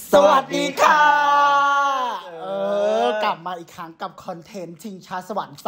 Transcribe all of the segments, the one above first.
สวัสดีค่ะกลับมาอีกครั้งกับคอนเทนต์ชิงช้าสวรรค์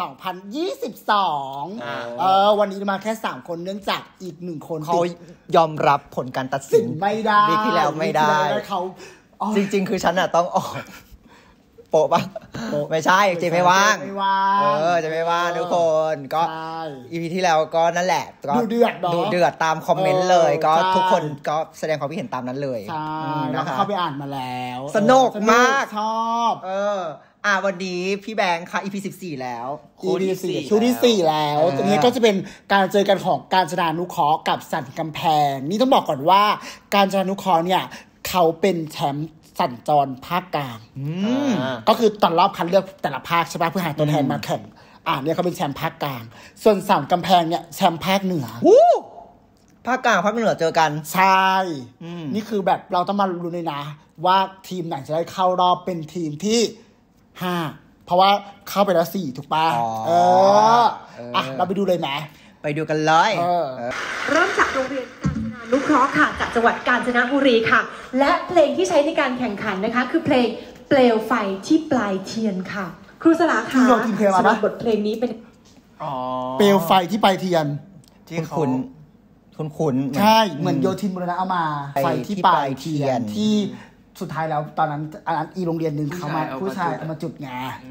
2022วันนี้มาแค่3คนเนื่องจากอีก1คนเขายอมรับผลการตัดสินไม่ได้วีคที่แล้วไม่ได้เขาจริงๆคือฉันน่ะต้องออกโปะปะไม่ใช่เจไม่ว่างจะไม่ว่างทุกคนก็อีพีที่แล้วก็นั่นแหละก็ดูเดือดตามคอมเมนต์เลยก็ทุกคนก็แสดงความคิดเห็นตามนั้นเลยใช่แล้วเข้าไปอ่านมาแล้วสนุกมากชอบวันนี้พี่แบงค์ค่ะ EP 14แล้วช่วงที่4แล้วตรงนี้ก็จะเป็นการเจอกันของกาญจนานุเคราะห์กับสันกำแพงนี่ต้องบอกก่อนว่ากาญจนานุเคราะห์เนี่ยเขาเป็นแชมป์สัญจรภาคกลางก็คือตอนรอบคัดเลือกแต่ละภาคใช่ป่ะเพื่อหาตัวแทนมาแข่งเนี่ยเขาเป็นแชมป์ภาคกลางส่วนสันกำแพงเนี่ยแชมป์ภาคเหนือภาคกลางภาคเหนือเจอกันใช่นี่คือแบบเราต้องมาลุ้นเลยนะว่าทีมไหนจะได้เข้ารอบเป็นทีมที่5เพราะว่าเข้าไปแล้ว4ถูกป่ะเราไปดูเลยไหมไปดูกันเลยเริ่มจากโรงเรียนกาญจนานุเคราะห์ค่ะจากจังหวัดกาญจนบุรีค่ะและเพลงที่ใช้ในการแข่งขันนะคะคือเพลงเปลวไฟที่ปลายเทียนค่ะครูสลาค่ะสำหรับบทเพลงนี้เป็นเปลวไฟที่ปลายเทียนที่คุณใช่เหมือนโยธินบุรณะเอามาไฟที่ปลายเทียนที่สุดท้ายแล้วตอนนั้นอีโรงเรียนหนึ่งเขามาผู้ชายเอามาจุดไง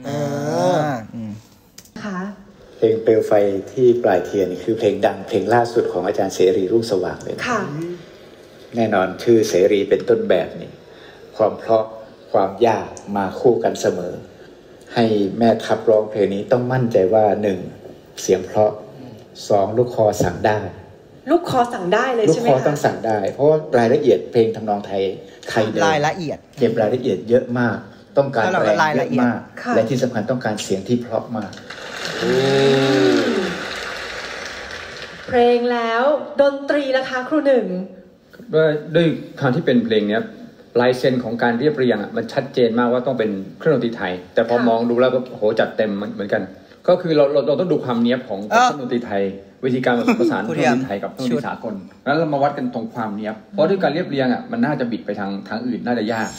ค่ะเพลงเปลวไฟที่ปลายเทียนคือเพลงดังเพลงล่าสุดของอาจารย์เสรีรุ่งสว่างเลยค่ะแน่นอนชื่อเสรีเป็นต้นแบบนี่ความเพราะความยากมาคู่กันเสมอให้แม่ทัพร้องเพลงนี้ต้องมั่นใจว่า1เสียงเพราะ2ลูกคอสั่งได้ลูกคอสั่งได้เลยใช่ไหมคะลูกคอต้องสั่งได้เพราะรายละเอียดเพลงทำนองไทยเดิมรายละเอียดเก็บรายละเอียดเยอะมากต้องการแรงเยอะมากและที่สำคัญต้องการเสียงที่เพราะมากเพลงแล้วดนตรีราคาครูหนึ่งด้วยการที่เป็นเพลงเนี้ยลายเซ็นของการเรียบเรียงมันชัดเจนมากว่าต้องเป็นเครื่องดนตรีไทยแต่พอมองดูแล้วก็โหจัดเต็มเหมือนกันก็คือเราต้องดูความเนี้ยบของเครื่องดนตรีไทยวิธีการผสมผสานเครื่องดนตรีไทยกับเครื่องดนตรีสากลแล้วเรามาวัดกันตรงความเนี้ยบเพราะด้วยการเรียบเรียงมันน่าจะบิดไปทางอื่นน่าจะยาก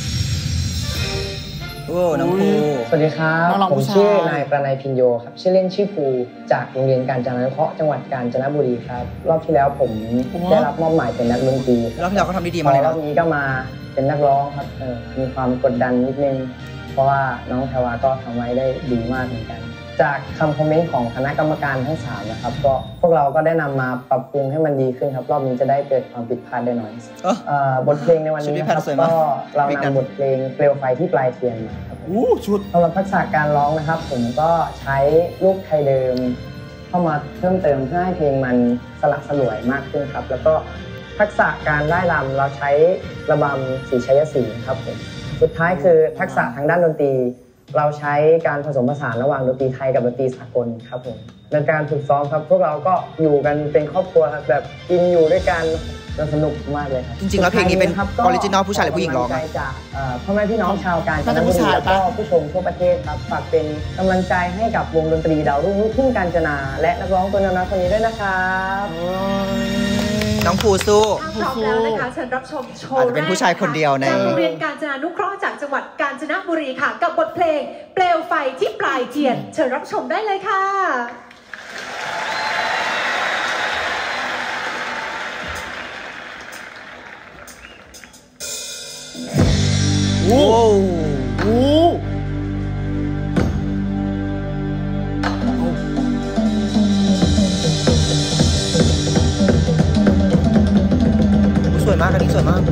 น้องภูสวัสดีครับผมชื่อนายประนัยพิญโยครับชื่อเล่นชื่อภูจากโรงเรียนกาญจนานุเคราะห์จังหวัดกาญจนบุรีครับรอบที่แล้วผมได้รับมอบหมายเป็นนักดนตรีรอบที่แล้วก็ทำดีๆมาเลยรอบนี้ก็มาเป็นนักร้องครับมีความกดดันนิดนึงเพราะว่าน้องแพรวาก็ทำไว้ได้ดีมากเหมือนกันจากคำคอมเมนต์ของคณะกรรมการทั้ง3นะครับก็พวกเราก็ได้นำมาปรับปรุงให้มันดีขึ้นครับรอบนี้จะได้เกิดความผิดพลาดได้น้อยบทเพลงในวันนี้ครับก็เรานำบทเพลงเปลวไฟที่ปลายเทียนมาครับสำหรับทักษะการร้องนะครับผมก็ใช้ลูกไทยเดิมเข้ามาเพิ่มเติมเพื่อให้เพลงมันสลักสลวยมากขึ้นครับแล้วก็ทักษะการไล่รำเราใช้ระบำศรีชัยศรีครับผมสุดท้ายคือทักษะทางด้านดนตรีเราใช้การผสมผสานระหว่างดนตรีไทยกับดนตรีสากลครับผมในการฝึกซ้อมครับพวกเราก็อยู่กันเป็นครอบครัวครับแบบกินอยู่ด้วยกันสนุกมากเลยครับจริงๆแล้วเพลงนี้เป็นออริจินอลผู้ชายหรือผู้หญิงร้องจากพ่อแม่พี่น้องชาวกาญจนบุรีแล้วก็ผู้ชมทั่วประเทศครับฝากเป็นกำลังใจให้กับวงดนตรีดาวรุ่งลูกทุ่งกาญจนาและนักร้องตัวน้อยคนนี้ด้วยนะครับน้องภูสู้พร้อมแล้วนะคะเชิญรับชมโชว์อาจจะเป็นผู้ชายคนเดียวในโรงเรียนกาญจนานุเคราะห์จากจังหวัดกาญจนบุรีค่ะกับบทเพลงเปลวไฟที่ปลายเทียนเชิญรับชมได้เลยค่ะโอ้โหสวยมากอันนี้สวยมาก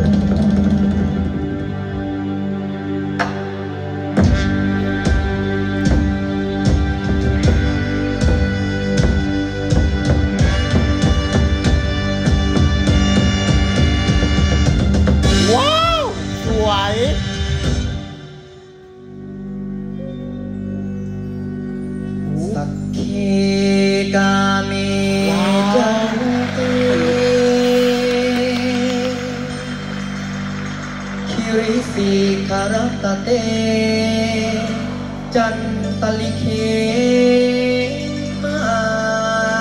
ว้าวสวยสักเคกาเมจันติริสีคารตเตจันตลิเคมา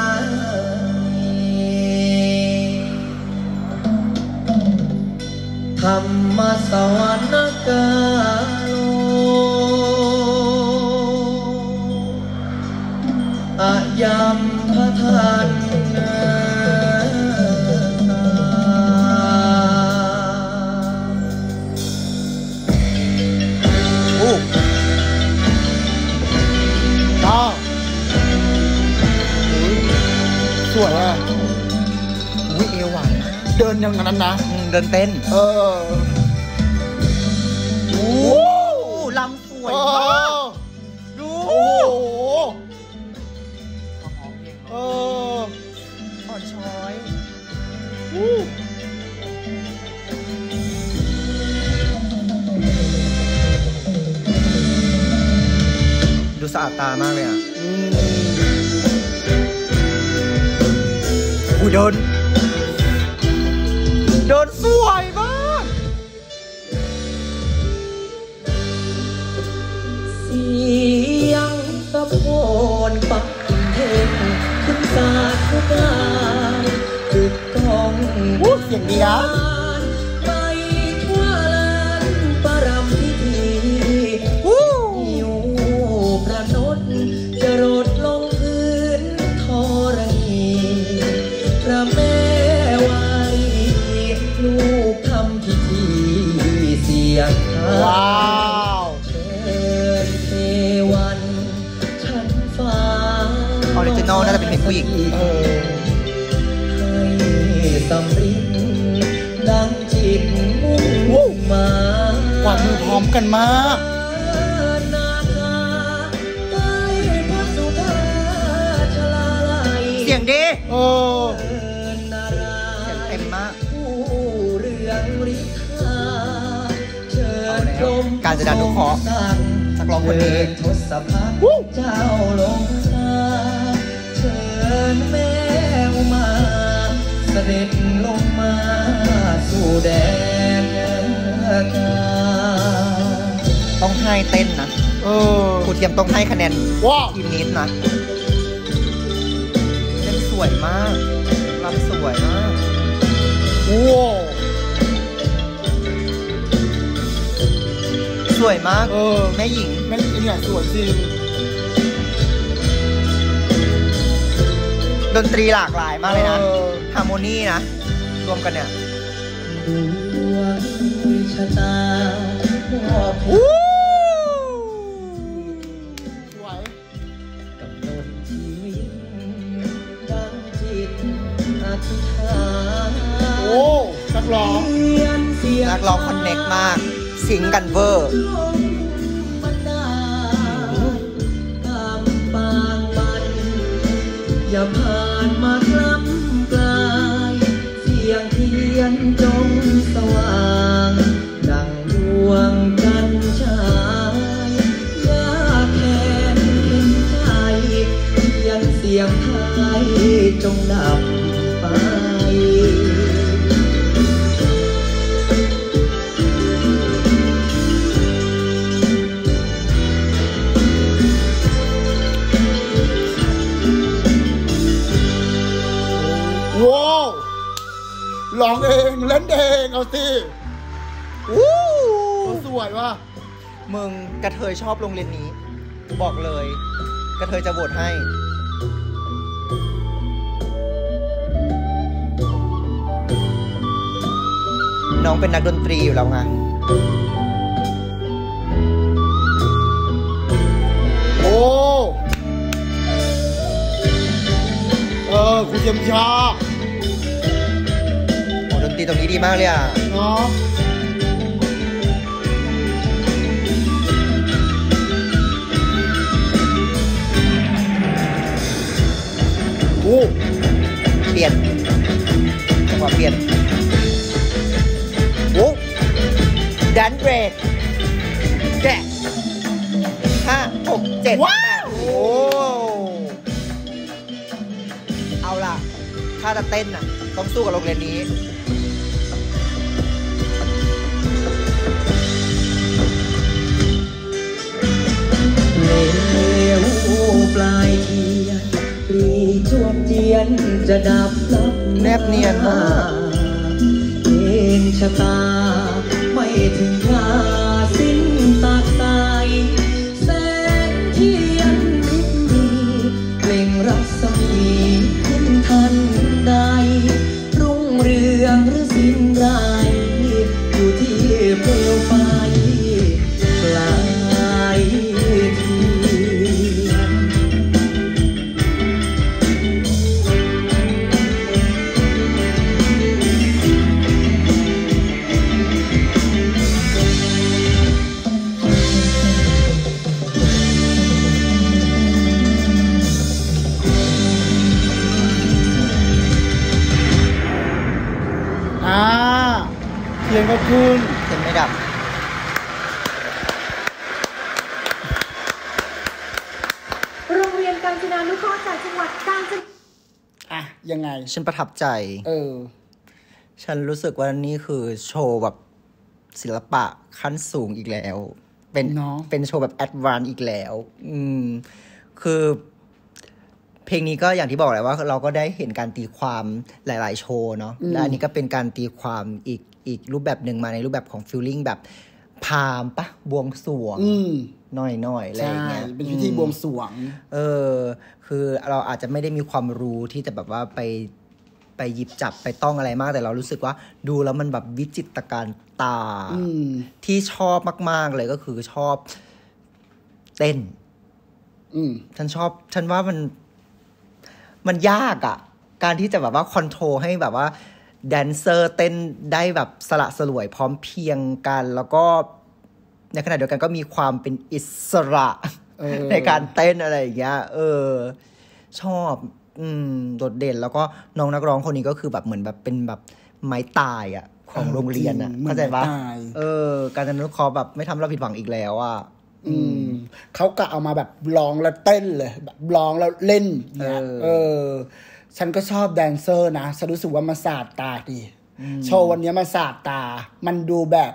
ทธรรมสวรรค์กาโลอายัมพทานสวยอ่ะอุ้ยเอวหวานเดินอย่างนั้นนะเดินเต้นโอ้ลำสวยมากดูโอ้โหอ่อนช้อยดูสะอาดตามากเลยอ่ะเดินสวยมากเสียงตะโพนปักเทงขึ้นสาธุการตึกกองเสียงดีนะไปทั่วลานประรำพิธีหิวประนดจะรดลงพื้นธรณีพระแม่ลูกทำพิธีเสียงว้าวเชิญเทวันชั้นฟ้าออริจินอลน่าจะเป็นเพลงผู้หญิงให้สำริดดังจิตมุ่งมากวาดมือพร้อมกันมากเสียงดีการจะดันทุกขอสักร้องคนนี้ทศพัฒน์เจ้าลงเชิญแม่มาเสด็จลงมาสู่แดนต้องให้เต้นนะครูเทียมต้องให้คะแนนทีมนี้นะเต้นสวยมากรำสวยมากสวยมากแม่หญิงเนี่ยสวยจริงดนตรีหลากหลายมากเลยนะฮาร์โมนีนะรวมกันเนี่ยดวงชะตาสวยกำหนดชีวิตดังจิตอธิษฐานนักร้องคอนเนคมากสิงกันเวอร์อย่าผ่านมาคล้ำกลายเสียงเทียนจงสว่างดังดวงจันทร์ฉายยาแค้นเข็นใจเทียนเสียงไทยจงดับไปร้องเองเล่นเองเอาสิสวยว่ะมึงกระเทยชอบโรงเรียนนี้บอกเลยกระเทยจะโหวตให้น้องเป็นนักดนตรีอยู่แล้วไงคุณเจมชาดนตรีตรงนี้ดีมากเลยอ่ะเนาะเปลี่ยนจังหวะเปลี่ยนดันเบรกแกะ5 6 7 8เอาล่ะถ้าจะเต้นน่ะต้องสู้กับโรงเรียนนี้เลวปลายเทียนปรีจวบเจียนจะดับลับแนบเนียนมากเอ็นชะตาถึงราสิ้นตากตายแสงเทียนริบมีเปล่งรัศมีขึ้นทันใดรุ่งเรืองหรือสิ้นไรอยู่ที่เปลวไฟปลายเทียนเทียนก็ขึ้นเทียนไม่ดับโรงเรียนกาญจนานุเคราะห์จากจังหวัดกาญจนยังไงฉันประทับใจฉันรู้สึกว่านี่คือโชว์แบบศิลปะขั้นสูงอีกแล้วเป็นโชว์แบบแอดวานซ์อีกแล้วคือเพลงนี้ก็อย่างที่บอกแหละว่าเราก็ได้เห็นการตีความหลายๆโชว์เนาะและอันนี้ก็เป็นการตีความอีกรูปแบบหนึ่งมาในรูปแบบของฟีลลิ่งแบบพามปะบวงสรวงหน่อยๆอะไรอย่างเงี้ยเป็นพิธีบวงสรวงคือเราอาจจะไม่ได้มีความรู้ที่จะแบบว่าไปหยิบจับไปต้องอะไรมากแต่เรารู้สึกว่าดูแล้วมันแบบวิจิตรการตาที่ชอบมากๆเลยก็คือชอบเต้นฉันว่ามันยากอ่ะการที่จะแบบว่าคอนโทรลให้แบบว่าแดนเซอร์เต้นได้แบบสละสลวยพร้อมเพรียงกันแล้วก็ในขณะเดียวกันก็มีความเป็นอิสระในการเต้นอะไรอย่างเงี้ยชอบโดดเด่นแล้วก็น้องนักร้องคนนี้ก็คือแบบเหมือนแบบเป็นแบบไม้ตายอ่ะของโรงเรียนอ่ะเข้าใจปะการจนานุเคราะห์แบบไม่ทำเราผิดหวังอีกแล้วอ่ะเขาก็เอามาแบบร้องแล้วเต้นเลยแบบร้องแล้วเล่นเนี่ยฉันก็ชอบแดนเซอร์นะฉันรู้สึกว่ามันสาดตาดีโชว์วันนี้มันสาดตามันดูแบบ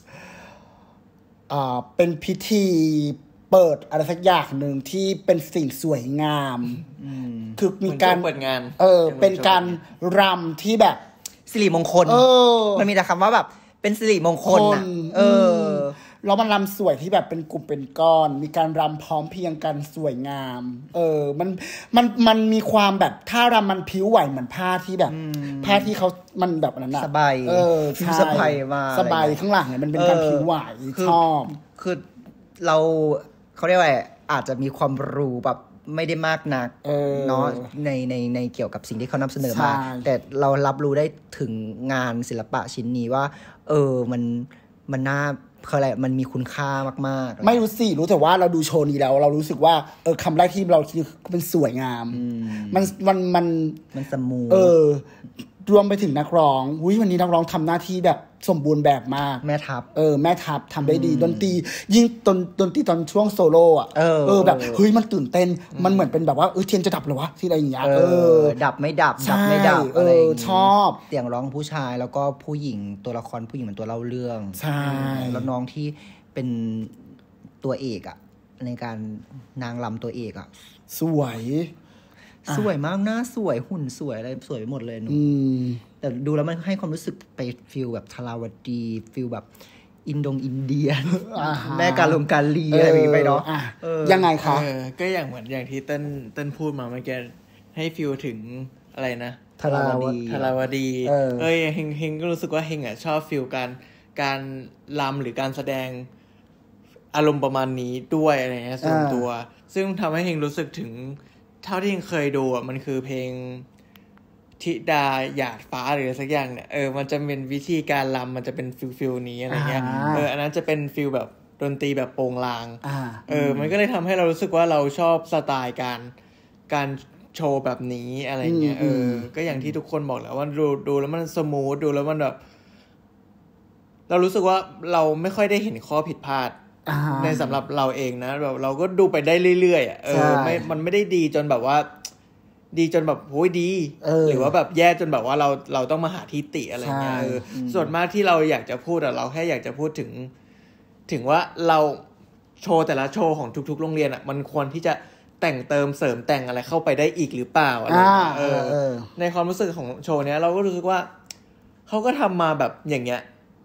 เป็นพิธีเปิดอะไรสักอย่างหนึ่งที่เป็นสิ่งสวยงามคือมีการเปิดงานเป็นการรำที่แบบสิริมงคลมันมีแต่คำว่าแบบเป็นสิริมงคลนะแล้วมันรำสวยที่แบบเป็นกลุ่มเป็นก้อนมีการรำพร้อมเพียงกันสวยงามมันมีความแบบท่ารำมันผิวไหวเหมือนผ้าที่แบบผ้าที่เขามันแบบนั้นอะสบายสบายมาสบายข้างหลังเนี่ยมันเป็นการผิวไหวชอบคือเขาเรียกว่าอาจจะมีความรู้แบบไม่ได้มากนักเนาะในเกี่ยวกับสิ่งที่เขานำเสนอมาแต่เรารับรู้ได้ถึงงานศิลปะชิ้นนี้ว่ามันน่าอะไรมันมีคุณค่ามากๆไม่รู้สิรู้แต่ว่าเราดูโชว์นี้แล้วเรารู้สึกว่าคำแรกที่เราคิดเป็นสวยงามมันสมูทรวมไปถึงนักร้องวันนี้นักร้องทำหน้าที่แบบสมบูรณ์แบบมากแม่ทัพแม่ทัพทำได้ดีดนตรียิ่งดนตรีตอนช่วงโซโล่อะแบบมันตื่นเต้นมันเหมือนเป็นแบบว่าเทียนจะดับหรอวะที่อะไรอย่างเงี้ยดับไม่ดับอะไรอย่างงี้ชอบเสียงร้องผู้ชายแล้วก็ผู้หญิงตัวละครผู้หญิงเหมือนตัวเล่าเรื่องใช่แล้วน้องที่เป็นตัวเอกอะในการนางรำตัวเอกอะสวยมากหน้าสวยหุ่นสวยอะไรสวยไปหมดเลยแต่ดูแล้วมันให้ความรู้สึกไปฟีลแบบทราวดีฟีลแบบอินเดียแม่กาลีอะไรแบบนี้ไปเนาะยังไงคะก็อย่างเหมือนอย่างที่เต้นพูดมาเมื่อกี้ให้ฟีลถึงอะไรนะทราวดีเฮงก็รู้สึกว่าเฮงชอบฟีลการรำหรือการแสดงอารมณ์ประมาณนี้ด้วยอะไรเงี้ยส่วนตัวซึ่งทำให้เฮงรู้สึกถึงเท่าที่เคยดูมันคือเพลงธิดาหยาดฟ้าหรือสักอย่างเนี่ยมันจะเป็นวิธีการรำมันจะเป็นฟิลนี้อะไรเงี้ยอันนั้นจะเป็นฟิลแบบดนตรีแบบโปร่งลางมันก็เลยทำให้เรารู้สึกว่าเราชอบสไตล์การโชว์แบบนี้อะไรเงี้ยก็อย่างที่ทุกคนบอกแหละว่าดูแล้วมันสมูทดูแล้วมันแบบเรารู้สึกว่าเราไม่ค่อยได้เห็นข้อผิดพลาดในสำหรับเราเองนะแบบเราก็ดูไปได้เรื่อยๆมันไม่ได้ดีจนแบบว่าดีจนแบบโหยดีหรือว่าแบบแย่จนแบบว่าเราต้องมาหาที่ติอะไรเงี้ยส่วนมากที่เราอยากจะพูดเราแค่อยากจะพูดถึงว่าเราโชว์แต่ละโชว์ของทุกๆโรงเรียนมันควรที่จะแต่งเติมเสริมแต่งอะไรเข้าไปได้อีกหรือเปล่าอะไรในความรู้สึกของโชว์เนี้ยเราก็รู้สึกว่าเขาก็ทำมาแบบอย่างเงี้ย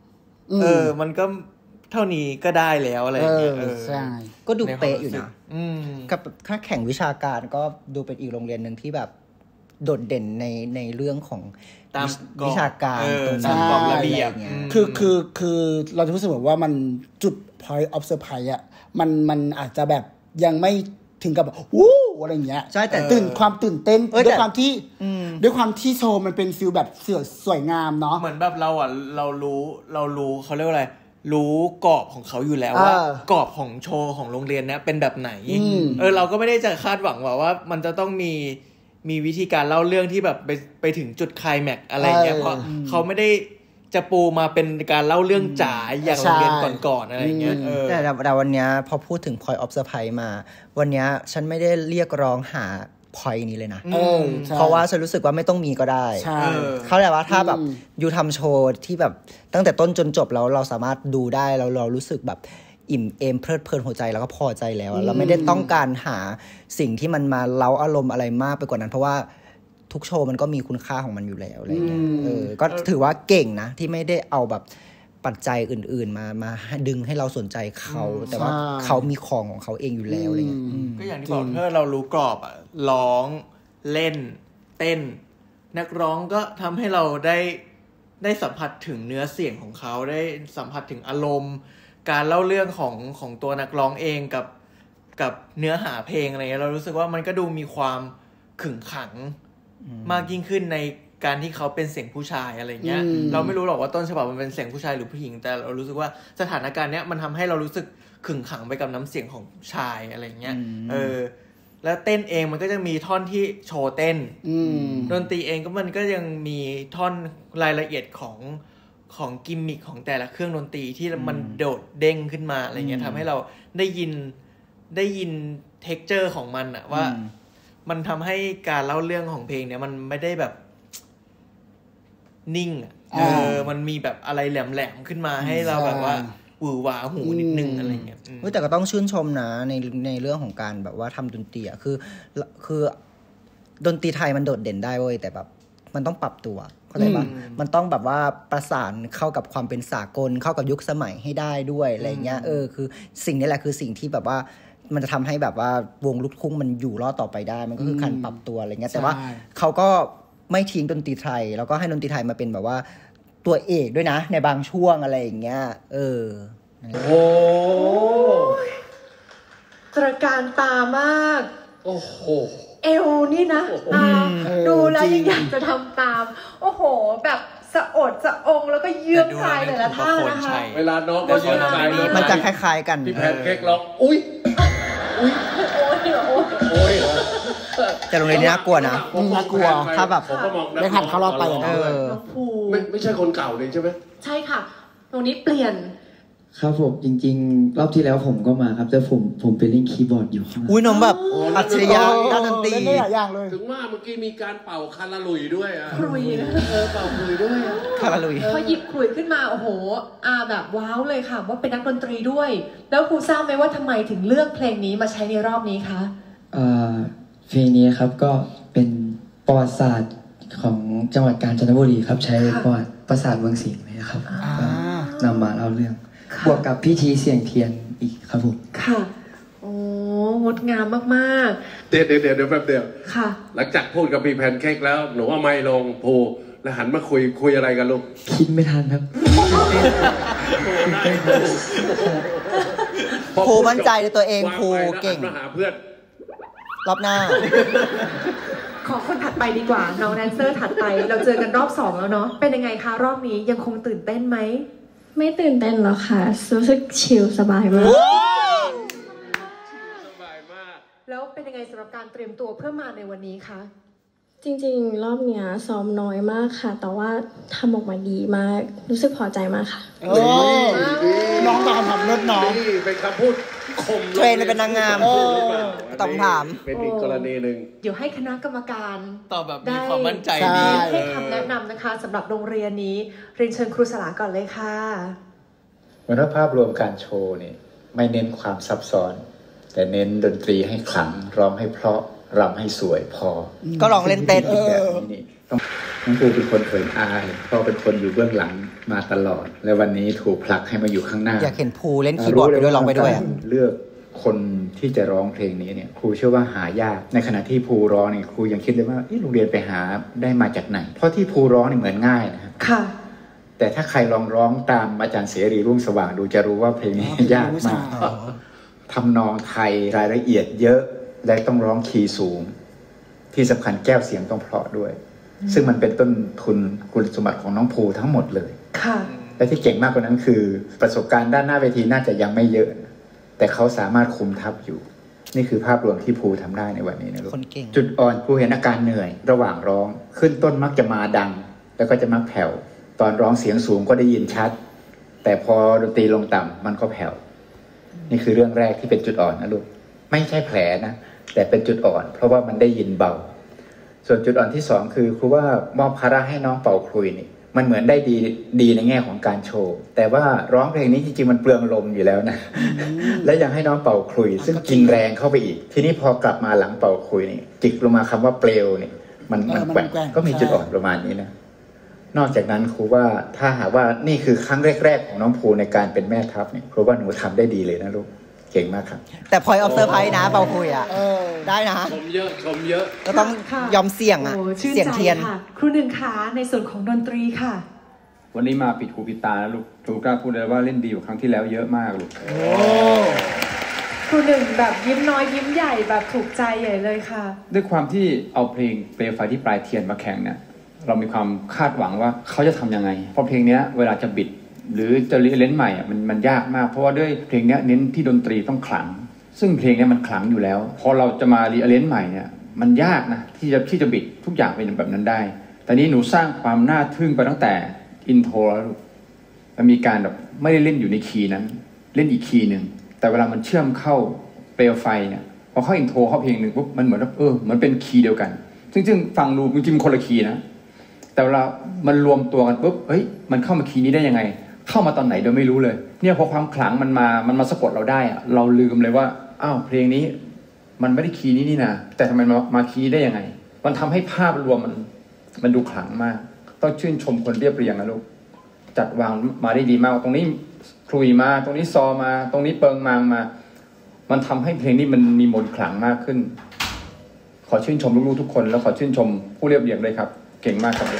มันก็เท่านี้ก็ได้แล้วอะไรอย่างเงี้ยใช่ก็ดูเป๊ะอยู่นะกับถ้าแข่งวิชาการก็ดูเป็นอีกโรงเรียนนึงที่แบบโดดเด่นในเรื่องของวิชาการตรงนั้นระเบียบคือเราจะรู้สึกแบบว่ามันจุด point of surprise อ่ะมันอาจจะแบบยังไม่ถึงกับวู้อะไรอย่างเงี้ยใช่แต่ความตื่นเต้นด้วยความที่โชว์มันเป็นฟิลแบบสวยงามเนาะเหมือนแบบเรารู้เขาเรียกว่าอะไรรู้กรอบของเขาอยู่แล้วว่ากรอบของโชว์ของโรงเรียนเนี้ยเป็นแบบไหนเราก็ไม่ได้จะคาดหวังว่ามันจะต้องมีวิธีการเล่าเรื่องที่แบบไปถึงจุดไคลแม็กซ์อะไรเงี้ยเพราะเขาไม่ได้จะปูมาเป็นการเล่าเรื่องจ๋าอย่างโรงเรียนก่อนๆอะไรเงี้ยแต่วันนี้พอพูดถึง point of surprise มาวันนี้ฉันไม่ได้เรียกร้องหา point นี้เลยนะเพราะว่าฉันรู้สึกว่าไม่ต้องมีก็ได้เขาแต่ว่าถ้าแบบยูทำโชว์ที่แบบตั้งแต่ต้นจนจบแล้วเราสามารถดูได้แล้วเรารู้สึกแบบอิ่มเอมเพลิดเพลินหัวใจแล้วก็พอใจแล้วเราไม่ได้ต้องการหาสิ่งที่มันมาเล้าอารมณ์อะไรมากไปกว่านั้นเพราะว่าทุกโชว์มันก็มีคุณค่าของมันอยู่แล้วอะไรเงี้ยก็ถือว่าเก่งนะที่ไม่ได้เอาแบบปัจจัยอื่นๆมาดึงให้เราสนใจเขาแต่ว่าเขามีของเขาเองอยู่แล้วอะไรเงี้ยก็อย่างที่บอกเมื่อเรารู้กรอบอ่ะร้องเล่นเต้นนักร้องก็ทำให้เราได้สัมผัสถึงเนื้อเสียงของเขาได้สัมผัสถึงอารมณ์การเล่าเรื่องของตัวนักร้องเองกับเนื้อหาเพลงอะไรเงี้ยเรารู้สึกว่ามันก็ดูมีความขึงขังมากยิ่งขึ้นในการที่เขาเป็นเสียงผู้ชายอะไรเงี้ยเราไม่รู้หรอกว่าต้นฉบับมันเป็นเสียงผู้ชายหรือผู้หญิงแต่เรารู้สึกว่าสถานการณ์เนี้ยมันทำให้เรารู้สึกขึงขังไปกับน้ำเสียงของชายอะไรเงี้ยแล้วเต้นเองมันก็จะมีท่อนที่โชว์เต้นดนตรีเองก็มันก็ยังมีท่อนรายละเอียดของกิมมิคของแต่ละเครื่องดนตรีที่มันโดดเด้งขึ้นมาอะไรเงี้ยทำให้เราได้ยินเท็กเจอร์ของมันอะว่ามันทำให้การเล่าเรื่องของเพลงเนี่ยมันไม่ได้แบบนิ่งอะมันมีแบบอะไรแหลมๆขึ้นมาให้เราแบบว่าหวือหวาหูนิดนึงอะไรเงี้ยแต่ก็ต้องชื่นชมนะในเรื่องของการแบบว่าทำดนตรีอะคือดนตรีไทยมันโดดเด่นได้เว้ยแต่แบบมันต้องปรับตัวเข้าใจปะมันต้องแบบว่าประสานเข้ากับความเป็นสากลเข้ากับยุคสมัยให้ได้ด้วยอะไรเงี้ยคือสิ่งนี้แหละคือสิ่งที่แบบว่ามันจะทำให้แบบว่าวงลูกทุ่งมันอยู่รอดต่อไปได้มันก็คือการปรับตัวอะไรเงี้ยแต่ว่าเขาก็ไม่ทิ้งดนตรีไทยแล้วก็ให้ดนตรีไทยมาเป็นแบบว่าตัวเอกด้วยนะในบางช่วงอะไรอย่างเงี้ยโอ้ตระการตามากโอ้โหเอวนี่นะดูแล้วยังอยากจะทำตามโอ้โหแบบสะอดสะองแล้วก็เยื้องกายแต่ละท่านะคะเวลาน้องก็เยื้องกายมันจะคล้ายๆกันพี่แพนเค้กร้องอุ้ยโอ้ยแต่โรงเรียนนี้น่ากลัวนะน่ากลัวถ้าแบบได้ผ่านเข้ารอบไปไม่ใช่คนเก่าเลยใช่ไหมใช่ค่ะตรงนี้เปลี่ยนครับผมจริงๆรอบที่แล้วผมก็มาครับแต่ผมไปเล่นคีย์บอร์ดอยู่ครับอุ้ยน้องแบบอัจฉริยะด้านดนตรีถึงว่าเมื่อกี้มีการเป่าคาราลุยด้วยอ่ะครุยเป่าครุยด้วยคาราลุยพอหยิบครุยขึ้นมาโอ้โหแบบว้าวเลยค่ะว่าเป็นนักดนตรีด้วยแล้วครูทราบไหมว่าทำไมถึงเลือกเพลงนี้มาใช้ในรอบนี้คะเพลงนี้ครับก็เป็นประวัติศาสตร์ของจังหวัดกาญจนบุรีครับใช้ประวัติปราสาทเมืองสิงห์นะครับนำมาเล่าเรื่องบวกกับพิธีเสี่ยงเทียนอีกครับผมค่ะโอ้งดงามมากๆเดี๋ยวแป๊บเดียวค่ะหลังจากพูดกับพี่แพนเค้กแล้วหนูว่าไม่ลงภูแล้วหันมาคุยอะไรกันลูกคิดไม่ทันครับภูมั่นใจในตัวเองภูเก่งมาหาเพื่อนรอบหน้าขอคนถัดไปดีกว่าน้องแดนเซอร์ถัดไปเราเจอกันรอบ2แล้วเนาะเป็นยังไงคะรอบนี้ยังคงตื่นเต้นไหมไม่ตื่นเต้นหรอกค่ะรู้สึกชิลสบายมากแล้วเป็นยังไงสำหรับการเตรียมตัวเพื่อมาในวันนี้คะจริงๆรอบเนี้ยซ้อมน้อยมากค่ะแต่ว่าทำออกมาดีมากรู้สึกพอใจมากค่ะน้องตามคำเลิศน้องเป็นคำพูดคมเทรนเป็นนางงามต้องถามเป็นอีกกรณีหนึ่งเดี๋ยวให้คณะกรรมการตอบแบบมีความมั่นใจดีให้คำแนะนำนะคะสำหรับโรงเรียนนี้เรียนเชิญครูสลาก่อนเลยค่ะวันภาพรวมการโชว์นี่ไม่เน้นความซับซ้อนแต่เน้นดนตรีให้ขลังร้องให้เพราะรำให้สวยพอก็ลองเล่นเต้นแบบนี้นี่น้องปูเป็นคนเขินอายเพราะเป็นคนอยู่เบื้องหลังมาตลอดและวันนี้ถูกผลักให้มาอยู่ข้างหน้าอยากเห็นภูเล่นคีย์บอร์ดไปด้วยร้องไปด้วยเลือกคนที่จะร้องเพลงนี้เนี่ยครูเชื่อว่าหายากในขณะที่ภูร้องเนี่ยครูยังคิดเลยว่าโรงเรียนไปหาได้มาจากไหนเพราะที่ภูร้องเนี่ยเหมือนง่ายนะครับค่ะแต่ถ้าใครลองร้องตามอาจารย์เสรีรุ่งสว่างดูจะรู้ว่าเพลงนี้ยากมากทำนองไทยรายละเอียดเยอะและต้องร้องคีย์สูงที่สำคัญแก้วเสียงต้องเพราะด้วยซึ่งมันเป็นต้นทุนคุณสมบัติของน้องภูทั้งหมดเลยค่ะและที่เก่งมากกว่านั้นคือประสบการณ์ด้านหน้าเวทีน่าจะยังไม่เยอะแต่เขาสามารถคุมทัพอยู่นี่คือภาพรวมที่ภูทำได้ในวันนี้นะลูกจุดอ่อนภูเห็นอาการเหนื่อยระหว่างร้องขึ้นต้นมักจะมาดังแล้วก็จะมักแผ่วตอนร้องเสียงสูงก็ได้ยินชัดแต่พอดนตรีลงต่ำมันก็แผ่วนี่คือเรื่องแรกที่เป็นจุดอ่อนนะลูกไม่ใช่แผลนะแต่เป็นจุดอ่อนเพราะว่ามันได้ยินเบาส่วนจุดอ่อนที่2คือครูว่ามอบภาระให้น้องเป่าขลุ่ยนี่มันเหมือนได้ดีในแง่ของการโชว์แต่ว่าร้องเพลงนี้จริงๆมันเปลืองลมอยู่แล้วนะ และยังให้น้องเป่าขลุ่ยซึ่งกินแรงเข้าไปอีกทีนี้พอกลับมาหลังเป่าขลุ่ยนี่จิกลงมาคำว่าเปลวนี่มันแกว่งก็มีจุดอ่อนประมาณนี้นะนอกจากนั้นครูว่าถ้าหากว่านี่คือครั้งแรกๆของน้องภูในการเป็นแม่ทัพเนี่ยครูว่าหนูทำได้ดีเลยนะลูกเก่งมากครับแต่ point of surprise นะเป่าคุยได้นะชมเยอะก็ต้องยอมเสี่ยงเสี่ยงเทียนครูหนึ่งขาในส่วนของดนตรีค่ะวันนี้มาปิดหูปิดตานะลูกถูกกล้าพูดเลยว่าเล่นดีกว่าครั้งที่แล้วเยอะมากลูกครูหนึ่งแบบยิ้มน้อยยิ้มใหญ่แบบถูกใจใหญ่เลยค่ะด้วยความที่เอาเพลงเปลวไฟที่ปลายเทียนมาแข่งเนี่ยเรามีความคาดหวังว่าเขาจะทำยังไงเพราะเพลงนี้เวลาจะบิดหรือจะรีเลนใหม่มันยากมากเพราะว่าด้วยเพลงนี้เน้นที่ดนตรีต้องขลังซึ่งเพลงนี้มันขลังอยู่แล้วพอเราจะมารีเลนใหม่เนี่ยมันยากนะที่จะบิดทุกอย่างเป็นแบบนั้นได้แต่นี้หนูสร้างความน่าทึ่งไปตั้งแต่อินโทรแล้วมันมีการแบบไม่ได้เล่นอยู่ในคีย์นั้นเล่นอีกคีย์หนึ่งแต่เวลามันเชื่อมเข้าเปลวไฟเนี่ยพอเข้าอินโทรเข้าเพลงหนึ่งปุ๊บมันเหมือนมันเป็นคีย์เดียวกันซึ่งฟังดูจริงๆคนละคีย์นะแต่เวลามันรวมตัวกันปุ๊บเฮ้ยมันเข้ามาคีย์นี้ได้ยังไงเข้ามาตอนไหนโดยไม่รู้เลยเนี่ยพอความขลังมันมาสะกดเราได้อะเราลืมเลยว่าอ้าวเพลงนี้มันไม่ได้คีย์นี้นี่นะแต่ทำไมมาคีย์นี้ได้ยังไงมันทำให้ภาพรวมมันดูขลังมากต้องชื่นชมคนเรียบเรียงนะลูกจัดวางมาได้ดีมากตรงนี้คลุยมาตรงนี้ซอมาตรงนี้เปิงมามันทำให้เพลงนี้มันมีมนต์ขลังมากขึ้นขอชื่นชมลูกๆทุกคนแล้วขอชื่นชมผู้เรียบเรียงด้วยครับเก่งมากครับ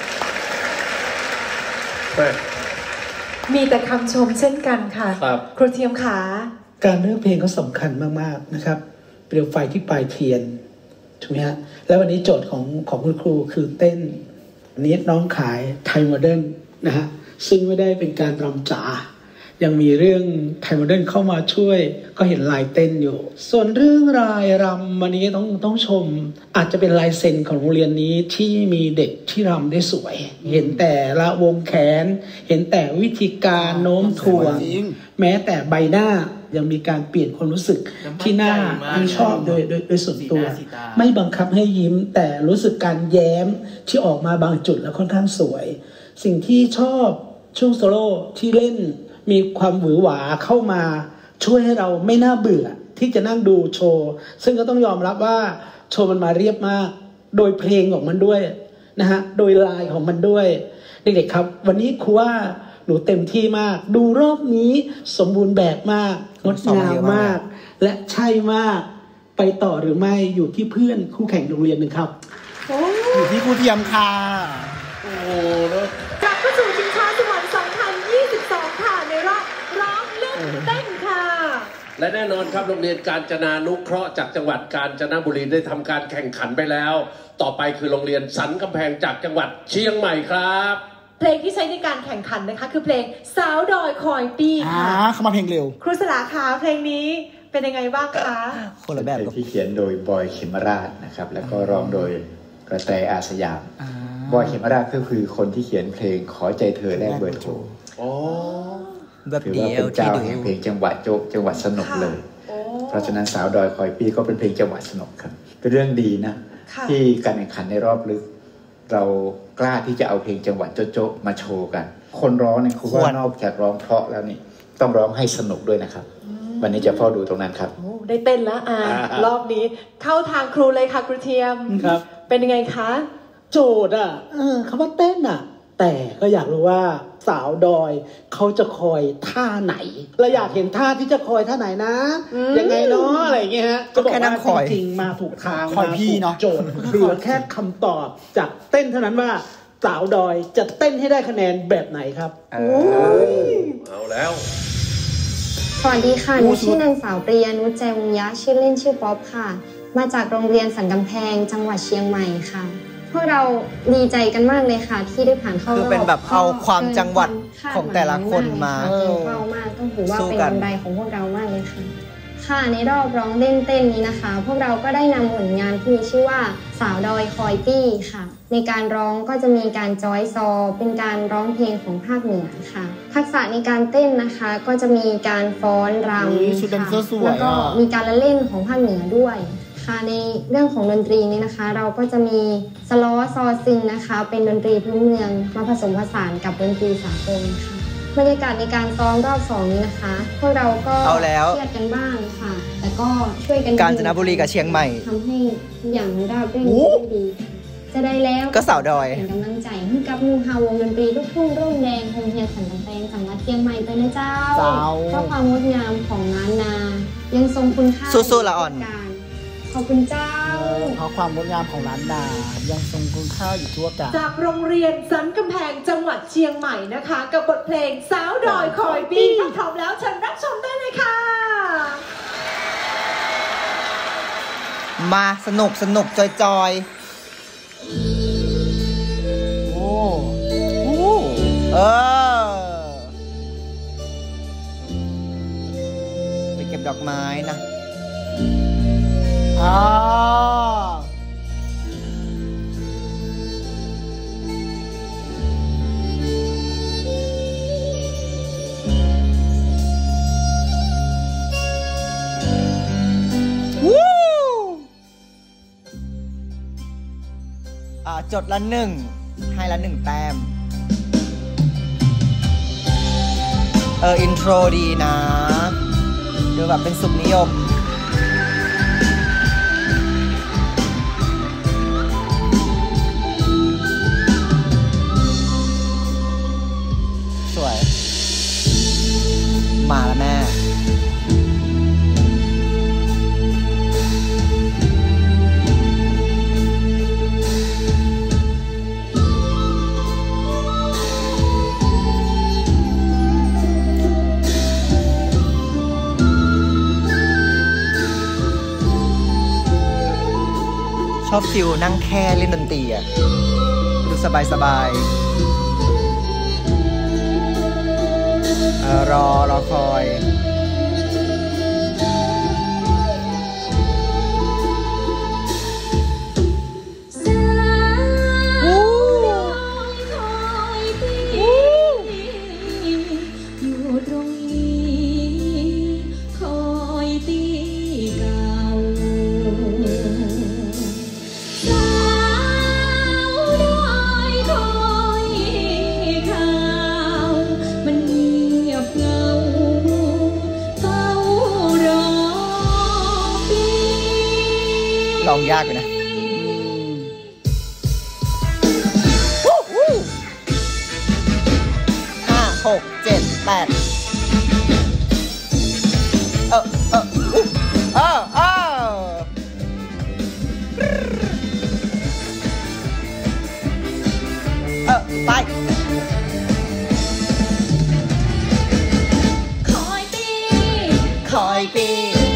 มีแต่คำชมเช่นกันค่ะครูเทียมขาการเลือกเพลงก็สำคัญมากๆนะครับเปลวไฟที่ปลายเทียนถูกไหมฮะแล้ววันนี้โจทย์ของคุณครูคือเต้นนี้น้องขายไทยโมเดิร์นนะฮะซึ่งไม่ได้เป็นการรำจ๋ายังมีเรื่องไทยโมเดิร์นเข้ามาช่วยก็เห็นลายเต้นอยู่ส่วนเรื่องรายรำวันนี้ต้องชมอาจจะเป็นลายเซ็นของโรงเรียนนี้ที่มีเด็กที่รำได้สวยเห็นแต่ละวงแขนเห็นแต่วิธีการโน้มถ่วงแม้แต่ใบหน้ายังมีการเปลี่ยนความรู้สึกที่หน้าที่ชอบโดยส่วนตัวไม่บังคับให้ยิ้มแต่รู้สึกการแย้มที่ออกมาบางจุดแล้วค่อนข้างสวยสิ่งที่ชอบช่วงโซโล่ที่เล่นมีความหวือหวาเข้ามาช่วยให้เราไม่น่าเบื่อที่จะนั่งดูโชว์ซึ่งก็ต้องยอมรับว่าโชว์มันมาเรียบมากโดยเพลงของมันด้วยนะฮะโดยลายของมันด้วยเด็กๆครับวันนี้ครูว่าหนูเต็มที่มากดูรอบนี้สมบูรณ์แบบมากงดงามมากและใช่มากไปต่อหรือไม่อยู่ที่เพื่อนคู่แข่งโรงเรียนหนึ่งครับอยู่ที่ครูเทียมค่ะกลับเข้าสู่ชิงช้าสวรรค์2022ค่ะในรอบร้องเล่นเต้นค่ะและแน่นอนครับโรงเรียนกาญจนานุเคราะห์จากจังหวัดกาญจนบุรีได้ทำการแข่งขันไปแล้วต่อไปคือโรงเรียนสันกำแพงจากจังหวัดเชียงใหม่ครับเพลงที่ใช้ในการแข่งขันนะคะคือเพลงสาวดอยคอยปีค่ะเข้ามาเพลงเร็วครูสลาคะเพลงนี้เป็นยังไงบ้างคะคนละแบบที่เขียนโดยบอยเขมราชนะครับแล้วก็ร้องโดยกระแตอาสยามบอยเขมราชก็คือคนที่เขียนเพลงขอใจเธอแลกเบอร์โทรถือว่าเป็นเจ้าแห่งเพลงจังหวะโจ๊กจังหวะสนุกเลยเพราะฉะนั้นสาวดอยคอยปีก็เป็นเพลงจังหวะสนุกครับเป็นเรื่องดีนะที่การแข่งขันในรอบลึกเรากล้าที่จะเอาเพลงจังหวะโจ๊กมาโชว์กันคนร้องเนี่ยครูว่านอกจากร้องเพราะแล้วนี่ต้องร้องให้สนุกด้วยนะครับวันนี้จะเฝ้าดูตรงนั้นครับได้เต้นแล้วรอบนี้เข้าทางครูเลยค่ะครูเทียมครับเป็นยังไงคะโจทย์อ่ะคำว่าเต้นอ่ะแต่ก็อยากรู้ว่าสาวดอยเขาจะคอยท่าไหนเราอยากเห็นท่าที่จะคอยท่าไหนนะยังไงเนาะอะไรอย่างเงี้ยฮะก็บอกว่าจริงๆมาถูกทางมาถูกโจทย์เหลือแค่คำตอบจากเต้นเท่านั้นว่าสาวดอยจะเต้นให้ได้คะแนนแบบไหนครับเอาแล้วสวัสดีค่ะหนูชื่อนางสาวปริยานุชใจวงศ์ยะชื่อเล่นชื่อป๊อปค่ะมาจากโรงเรียนสันกำแพงจังหวัดเชียงใหม่ค่ะพวกเราดีใจกันมากเลยค่ะที่ได้ผ่านเข้ารอบคือเป็นแบบเอาความจังหวัดของแต่ละคนมาเป้ามากต้องถือว่าเป็นบันไดของพวกเรามากเลยค่ะค่ะในรอบร้องเต้นนี้นะคะพวกเราก็ได้นำผลงานที่มีชื่อว่าสาวดอยคอยปี้ค่ะในการร้องก็จะมีการจอยซอเป็นการร้องเพลงของภาคเหนือค่ะทักษะในการเต้นนะคะก็จะมีการฟ้อนรำแล้วก็มีการละเล่นของภาคเหนือด้วยค่ะในเรื่องของดนตรีนี้นะคะเราก็จะมีสล้อซอซิงนะคะเป็นดนตรีพื้นเมืองมาผสมผสานกับดนตรีสากลค่ะบรรยากาศในการซ้อมรอบ2นี้นะคะพวกเราก็เครียดกันบ้างค่ะแต่ก็ช่วยกันกาญจนบุรีกับเชียงใหม่ทำให้อย่างราบรื่นดีจะได้แล้วก็สาวดอยเป็นกำลังใจให้กับมูฮาวงดนตรีลูกทุ่งร่มแดงโรงเรียนสันกำแพงจังหวัดเชียงใหม่ไปนะเจ้าเพราะความงดงามของล้านนายังทรงคุณค่าสู้ๆละอ่อนขอบคุณเจ้าเพราะความงดงามของล้านนายังทรงคุณค่าอยู่ทั่วกาลจากโรงเรียนสันกำแพงจังหวัดเชียงใหม่นะคะกับบทเพลงสาวดอยคอยปี้ถ้าพร้อมแล้วเชิญรับชมได้เลยค่ะมาสนุกจอยโอ้ไปเก็บดอกไม้นะจดละ1ให้ละ1แต้มอินโทรดีนะดูแบบเป็นสุขนิยมสวยมาแล้วแม่ชอบฟิลนั่งแค่เล่นดนตรีอ่ะดูสบายรอคอยลองยากเลยนะ5 6 7 8ไปคอยปี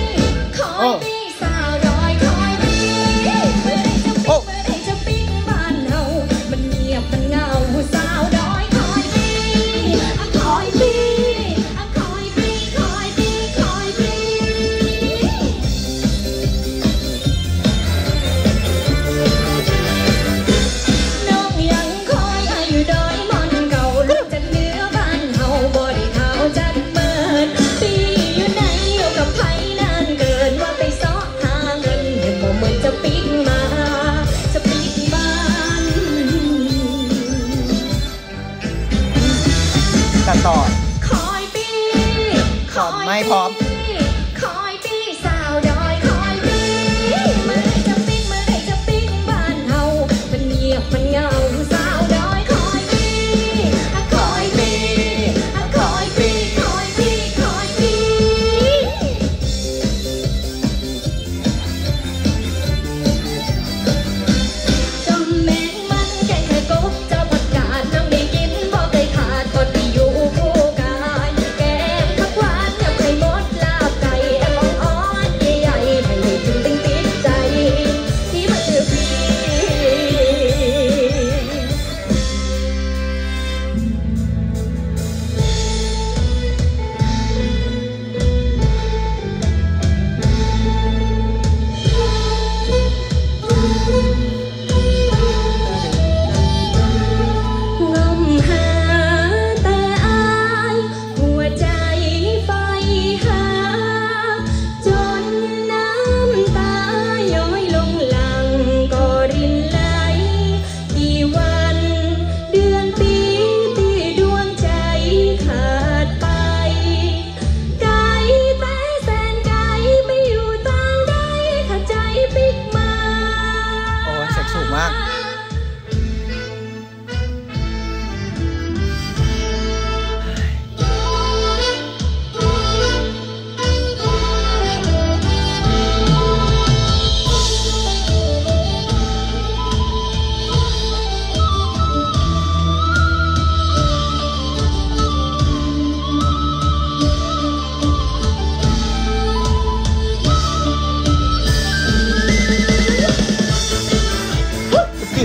ต่อไม่พร้อมคอยปีสาวดอยคอยปีเมื่อไรจะปิ๊งบ้านเฮามันเงียบมัน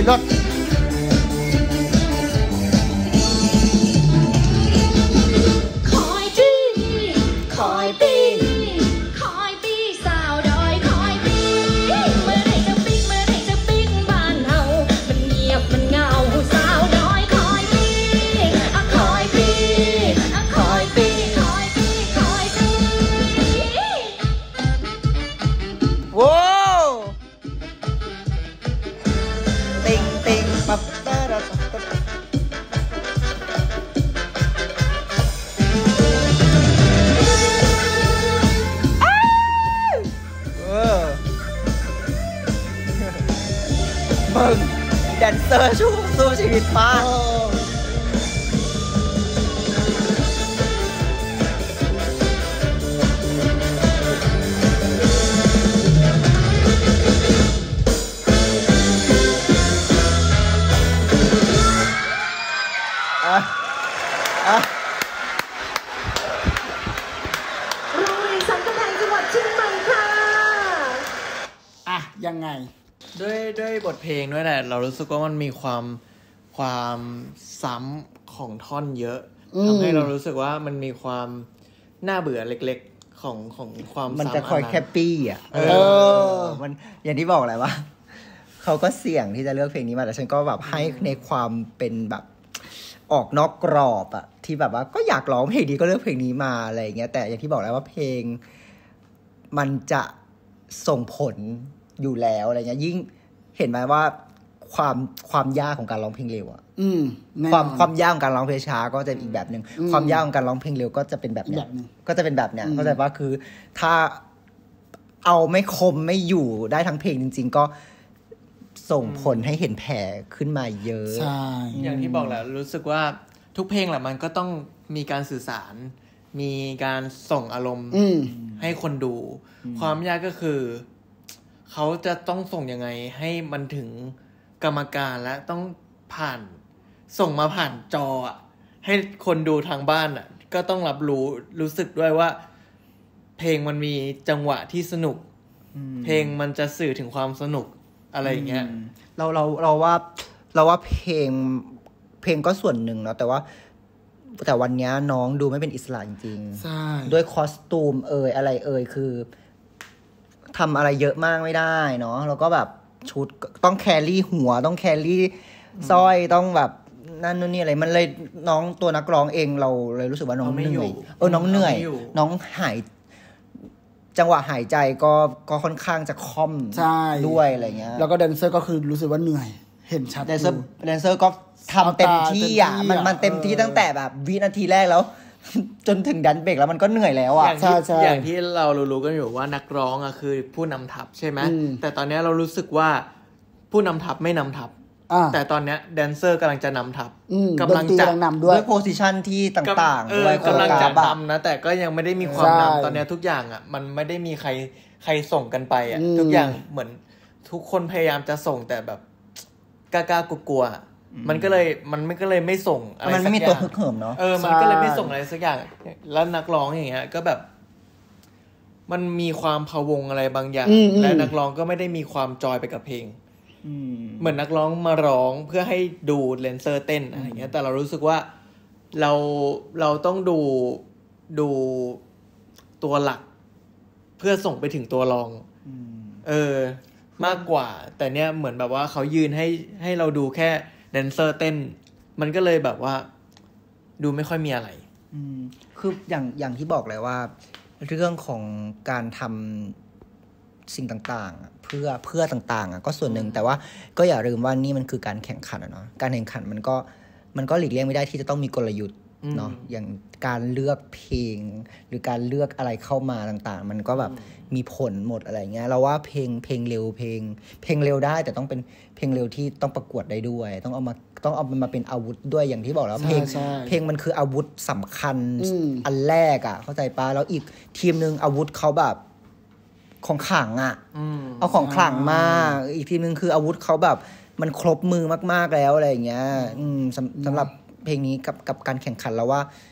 รถคอยปีคอยปีคอยปีสาวดอยคอยปีเมื่อไรจะปิ๊กเมื่อไรจะปิ๊กบ้านเฮามันเงียบมันเหงาสาวดอยคอยปีอะคอยปีอะคอยปีคอยปีคอยปีว้าวติงติงปั๊บตาดามึงแดนเซอร์สู้ชีวิตมากโรงเรียนสันกำแพงจังหวัดเชียงใหม่ค่ะยังไงด้วยบทเพลงด้วยแหละเรารู้สึกว่ามันมีความซ้ำของท่อนเยอะทำให้เรารู้สึกว่ามันมีความน่าเบื่อเล็กๆของความซ้ำมันจะคอยแคปปี้อ่ะมันอย่างที่บอกแหละว่าเขาก็เสี่ยงที่จะเลือกเพลงนี้มาแต่ฉันก็แบบให้ในความเป็นแบบออกนอกกรอบอ่ะที่แบบว่าก็อยากร้องเพลงนี้ก็เลือกเพลงนี้มาอะไรอย่างเงี้ยแต่อย่างที่บอกแล้วว่าเพลงมันจะส่งผลอยู่แล้วอะไรเงี้ยยิ่งเห็นไหมว่าความยากของการร้องเพลงเร็วอ่ะความยากของการร้องเพลงช้าก็จะอีกแบบนึงความยากของการร้องเพลงเร็วก็จะเป็นแบบเนี้ยก็จะเป็นแบบเนี้ยเข้าใจว่าคือถ้าเอาไม่คมไม่อยู่ได้ทั้งเพลงจริงๆก็ส่งผลให้เห็นแผลขึ้นมาเยอะใช่อย่างที่บอกแหละรู้สึกว่าทุกเพลงแหละมันก็ต้องมีการสื่อสารมีการส่งอารมณ์ให้คนดูความยากก็คือเขาจะต้องส่งยังไงให้มันถึงกรรมการและต้องส่งมาผ่านจอให้คนดูทางบ้านก็ต้องรู้สึกด้วยว่าเพลงมันมีจังหวะที่สนุกเพลงมันจะสื่อถึงความสนุกอะไรอย่างเงี้ยเราว่าเพลงก็ส่วนหนึ่งเนาะแต่วันนี้น้องดูไม่เป็นอิสระจริงๆใช่ด้วยคอสตูมอะไรคือทำอะไรเยอะมากไม่ได้เนาะแล้วก็แบบชุดต้องแครี่หัวต้องแครี่สร้อยต้องแบบนั่นนู่นนี่อะไรมันเลยน้องตัวนักร้องเองเราเลยรู้สึกว่าน้องเหนื่อยน้องเหนื่อยน้องหายจังหวะหายใจก็ค่อนข้างจะค่อมด้วยอะไรเงี้ยแล้วก็แดนเซอร์ก็คือรู้สึกว่าเหนื่อยเห็นชัดแดนเซอร์ก็ทำเต็มที่มันเต็มที่ตั้งแต่แบบวินาทีแรกแล้วจนถึงดันเบรกแล้วมันก็เหนื่อยแล้วอย่างที่เรารู้กันอยู่ว่านักร้องคือผู้นำทัพใช่ไหมแต่ตอนนี้เรารู้สึกว่าผู้นำทัพไม่นำทัพแต่ตอนนี้แดนเซอร์กำลังจะนำทัพกำลังจะนำด้วยโพสิชันที่ต่างๆด้วยกำลังจะนำนะแต่ก็ยังไม่ได้มีความนำตอนนี้ทุกอย่างมันไม่ได้มีใครส่งกันไปทุกอย่างเหมือนทุกคนพยายามจะส่งแต่แบบกล้ากลัวมันก็เลยไม่ส่งอะไรสักอย่างมันไม่มีตัวฮึกเหิมเนาะมันก็เลยไม่ส่งอะไรสักอย่างแล้วนักร้องอย่างเงี้ยก็แบบมันมีความพะวงอะไรบางอย่างและนักร้องก็ไม่ได้มีความจอยไปกับเพลงเหมือนนักร้องมาร้องเพื่อให้ดูแดนเซอร์เต้นอะไรเงี้ยแต่เรารู้สึกว่าเราต้องดูตัวหลักเพื่อส่งไปถึงตัวรองมากกว่าแต่เนี้ยเหมือนแบบว่าเขายืนให้เราดูแค่แดนเซอร์เต้นมันก็เลยแบบว่าดูไม่ค่อยมีอะไรคืออย่างที่บอกเลยว่าเรื่องของการทำสิ่งต่างๆเพื่อต่างๆก็ส่วนหนึ่งแต่ว่าก็อย่าลืมว่านี่มันคือการแข่งขันเนาะการแข่งขันมันก็หลีกเลี่ยงไม่ได้ที่จะต้องมีกลยุทธ์เนาะอย่างการเลือกเพลงหรือการเลือกอะไรเข้ามาต่างๆมันก็แบบมีผลหมดอะไรเงี้ยเราว่าเพลงเร็วเพลงเร็วได้แต่ต้องเป็นเพลงเร็วที่ต้องประกวดได้ด้วยต้องเอามันมาเป็นอาวุธด้วยอย่างที่บอกแล้วเพลงมันคืออาวุธสำคัญอันแรกเข้าใจปะแล้วอีกทีมนึงอาวุธเขาแบบของขลังเอาของขลังมาอีกทีนึงคืออาวุธเขาแบบมันครบมือมากๆแล้วอะไรอย่างเงี้ยสำหรับเพลงนี้กับการแข่งขันแล้วว่า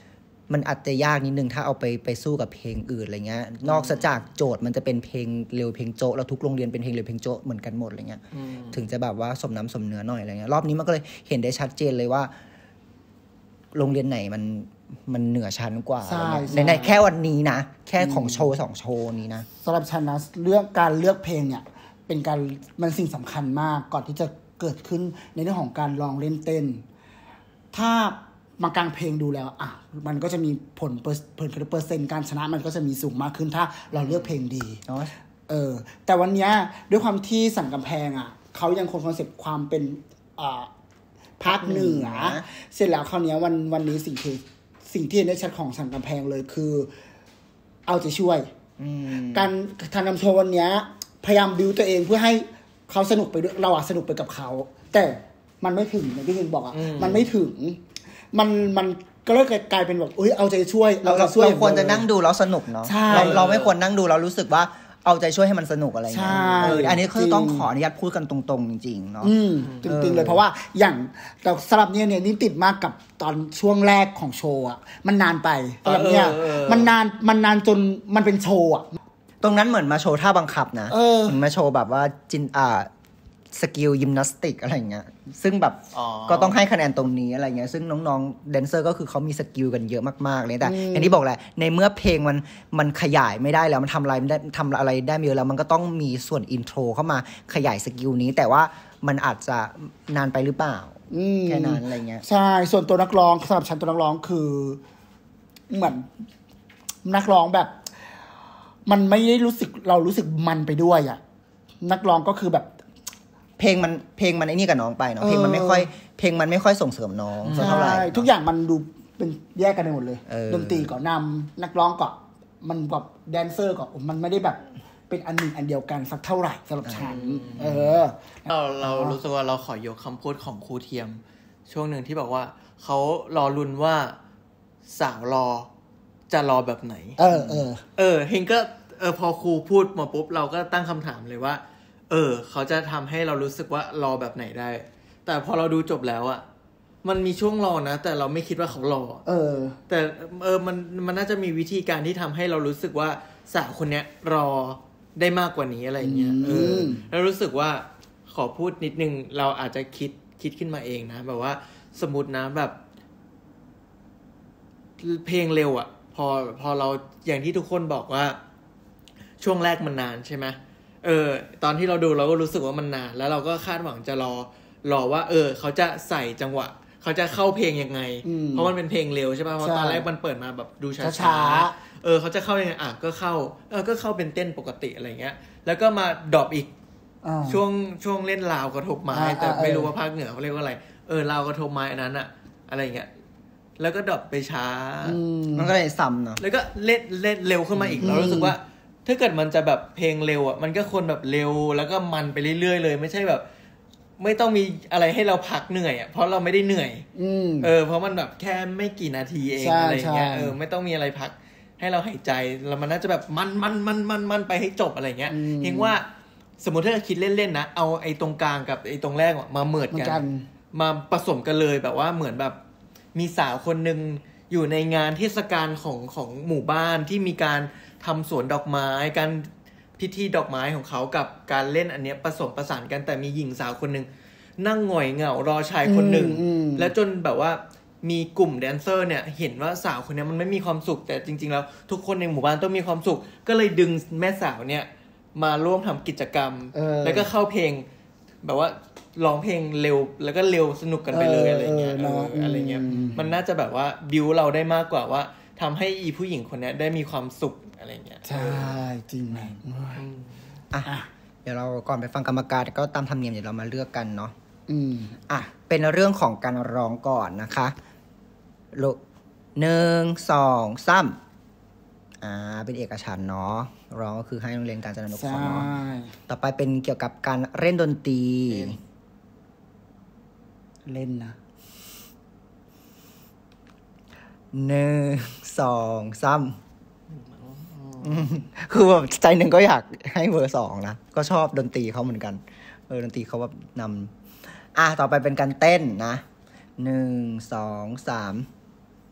มันอาจจะยากนิดนึงถ้าเอาไปสู้กับเพลงอื่นอะไรเงี้ยนอกจากโจทย์มันจะเป็นเพลงเร็วเพลงโจ๊ะแล้วทุกโรงเรียนเป็นเพลงเร็วเพลงโจ๊ะเหมือนกันหมดอะไรเงี้ยถึงจะแบบว่าสมน้ำสมเนื้อหน่อยอะไรเงี้ยรอบนี้มันก็เลยเห็นได้ชัดเจนเลยว่าโรงเรียนไหนมันเหนือชั้นกว่าในแค่วันนี้นะแค่ของโชว์2โชว์นี้นะสำหรับฉันนะเรื่องการเลือกเพลงเนี่ยเป็นการมันสิ่งสำคัญมากก่อนที่จะเกิดขึ้นในเรื่องของการร้องเล่นเต้นถ้ามากลางเพลงดูแล้วอ่ะมันก็จะมีผลเปอร์เซ็นต์การชนะมันก็จะมีสูงมากขึ้นถ้าเราเลือกเพลงดีแต่วันนี้ด้วยความที่สันกำแพงอ่ะเขายังคงคอนเซ็ปต์ความเป็นภาคเหนือเสร็จแล้วคราวนี้วันนี้สิ่งที่เห็นได้ชัดของสันกำแพงเลยคือเอาใจช่วยการทำนำโชว์วันนี้พยายามบิวตัวเองเพื่อให้เขาสนุกไปด้วยเราสนุกไปกับเขาแต่มันไม่ถึงอย่างที่เห็นบอกมันไม่ถึงมันก็เลยกลายเป็นแบบเอาใจช่วยเราควรจะนั่งดูแล้วสนุกเนาะเราไม่ควรนั่งดูแล้วรู้สึกว่าเอาใจช่วยให้มันสนุกอะไรอย่างเงี้ยอันนี้คือต้องขออนุญาตพูดกันตรงๆจริงๆเนาะจริงๆเลยเพราะว่าอย่างแต่สำหรับเนี่ยนี่ติดมากกับตอนช่วงแรกของโชว์อ่ะมันนานไปสำหรับเนี่ยมันนานจนมันเป็นโชว์อ่ะตรงนั้นเหมือนมาโชว์ท่าบังคับนะเหมือนมาโชว์แบบว่าสกิลยิมนาสติกอะไรเงี้ยซึ่งแบบก็ต้องให้คะแนนตรงนี้อะไรเงี้ยซึ่งน้องๆแดนเซอร์ก็คือเขามีสกิลกันเยอะมากๆเลยแต่อย่างที่บอกแหละในเมื่อเพลงมันขยายไม่ได้แล้วมันทำอะไรได้เยอะแล้วมันก็ต้องมีส่วนอินโทรเข้ามาขยายสกิลนี้แต่ว่ามันอาจจะนานไปหรือเปล่าแค่นั้นอะไรเงี้ยใช่ส่วนตัวนักร้องสำหรับฉันตัวนักร้องคือเหมือนนักร้องแบบมันไม่ได้รู้สึกมันไปด้วยอ่ะนักร้องก็คือแบบเพลงมันไอ้นี่กับน้องไปเนาะเพลงมันไม่ค่อยส่งเสริมน้องเท่าไหร่ทุกอย่างมันดูเป็นแยกกันไปหมดเลยดนตรีก็นำนักร้องก็มันกับแดนเซอร์ก็มันไม่ได้แบบเป็นอันหนึ่งอันเดียวกันสักเท่าไหร่สำหรับฉันเรารู้สึกว่าเราขอยกคำพูดของครูเทียมช่วงหนึ่งที่บอกว่าเขารอลุ้นว่าสาวรอจะรอแบบไหนเฮงก็พอครูพูดมาปุ๊บเราก็ตั้งคำถามเลยว่าเขาจะทำให้เรารู้สึกว่ารอแบบไหนได้แต่พอเราดูจบแล้วอ่ะมันมีช่วงรอนะแต่เราไม่คิดว่าเขารอแต่มันน่าจะมีวิธีการที่ทำให้เรารู้สึกว่าสาวคนเนี้ยรอได้มากกว่านี้อะไรเงี้ยแล้วรู้สึกว่าขอพูดนิดนึงเราอาจจะคิดขึ้นมาเองนะแบบว่าสมมุตินะแบบเพลงเร็วอ่ะพอเราอย่างที่ทุกคนบอกว่าช่วงแรกมันนานใช่ไหมตอนที่เราดูเราก็รู้สึกว่ามันนานแล้วเราก็คาดหวังจะรอว่าเขาจะใส่จังหวะเขาจะเข้าเพลงยังไงเพราะมันเป็นเพลงเร็วใช่ป่ะเพราะตอนแรกมันเปิดมาแบบดูช้าเขาจะเข้ายังไงก็เข้าเป็นเต้นปกติอะไรเงี้ยแล้วก็มาดรอปอีกช่วงเล่นราวกระทบไม้แต่ไม่รู้ว่าภาคเหนือเขาเรียกว่าอะไรราวกระทบไม้อันนั้นอะอะไรเงี้ยแล้วก็ดรอปไปช้ามันก็เลยซ้ำเนาะแล้วก็เล่นเร็วขึ้นมาอีกเรารู้สึกว่าถ้าเกิดมันจะแบบเพลงเร็วอ่ะมันก็ควรแบบเร็วแล้วก็มันไปเรื่อยๆเลยไม่ใช่แบบไม่ต้องมีอะไรให้เราพักเหนื่อยอ่ะเพราะเราไม่ได้เหนื่อยเพราะมันแบบแค่ไม่กี่นาทีเองอะไรเงี้ยไม่ต้องมีอะไรพักให้เราหายใจแล้วมันน่าจะแบบมันไปให้จบอะไรเงี้ยเห็นว่าสมมติถ้าคิดเล่นๆนะเอาไอ้ตรงกลางกับไอ้ตรงแรกมาเมิร์จกันมาผสมกันเลยแบบว่าเหมือนแบบมีสาวคนนึงอยู่ในงานเทศกาลของหมู่บ้านที่มีการทำสวนดอกไม้การพิธีดอกไม้ของเขากับการเล่นอันเนี้ยผสมผสานกันแต่มีหญิงสาวคนนึงนั่งหงอยเหงารอชายคนหนึ่งแล้วจนแบบว่ามีกลุ่มแดนเซอร์เนี่ยเห็นว่าสาวคนนี้มันไม่มีความสุขแต่จริงๆแล้วทุกคนในหมู่บ้านต้องมีความสุขก็เลยดึงแม่สาวเนี่ยมาร่วมทำกิจกรรมแล้วก็เข้าเพลงแบบว่าร้องเพลงเร็วแล้วก็เร็วสนุกกันไปเลยอะไรเงี้ยอะไรเงี้ยมันน่าจะแบบว่าบิวเราได้มากกว่าว่าทำให้อีผู้หญิงคนนี้ได้มีความสุขอะไรเงี้ยใช่จริงไหมเดี๋ยวเราก่อนไปฟังกรรมการก็ตามธรรมเนียมเดี๋ยวเรามาเลือกกันเนาะเป็นเรื่องของการร้องก่อนนะคะ1 2 3เป็นเอกฉันท์เนาะร้องก็คือให้โรงเรียนกาญจนานุเคราะห์เนาะต่อไปเป็นเกี่ยวกับการเล่นดนตรีเล่นนะ 1 2 3คือแบบใจหนึ่งก็อยากให้เบอร์2นะก็ชอบดนตรีเขาเหมือนกันดนตรีเขาแบบนำต่อไปเป็นการเต้นนะ1 2 3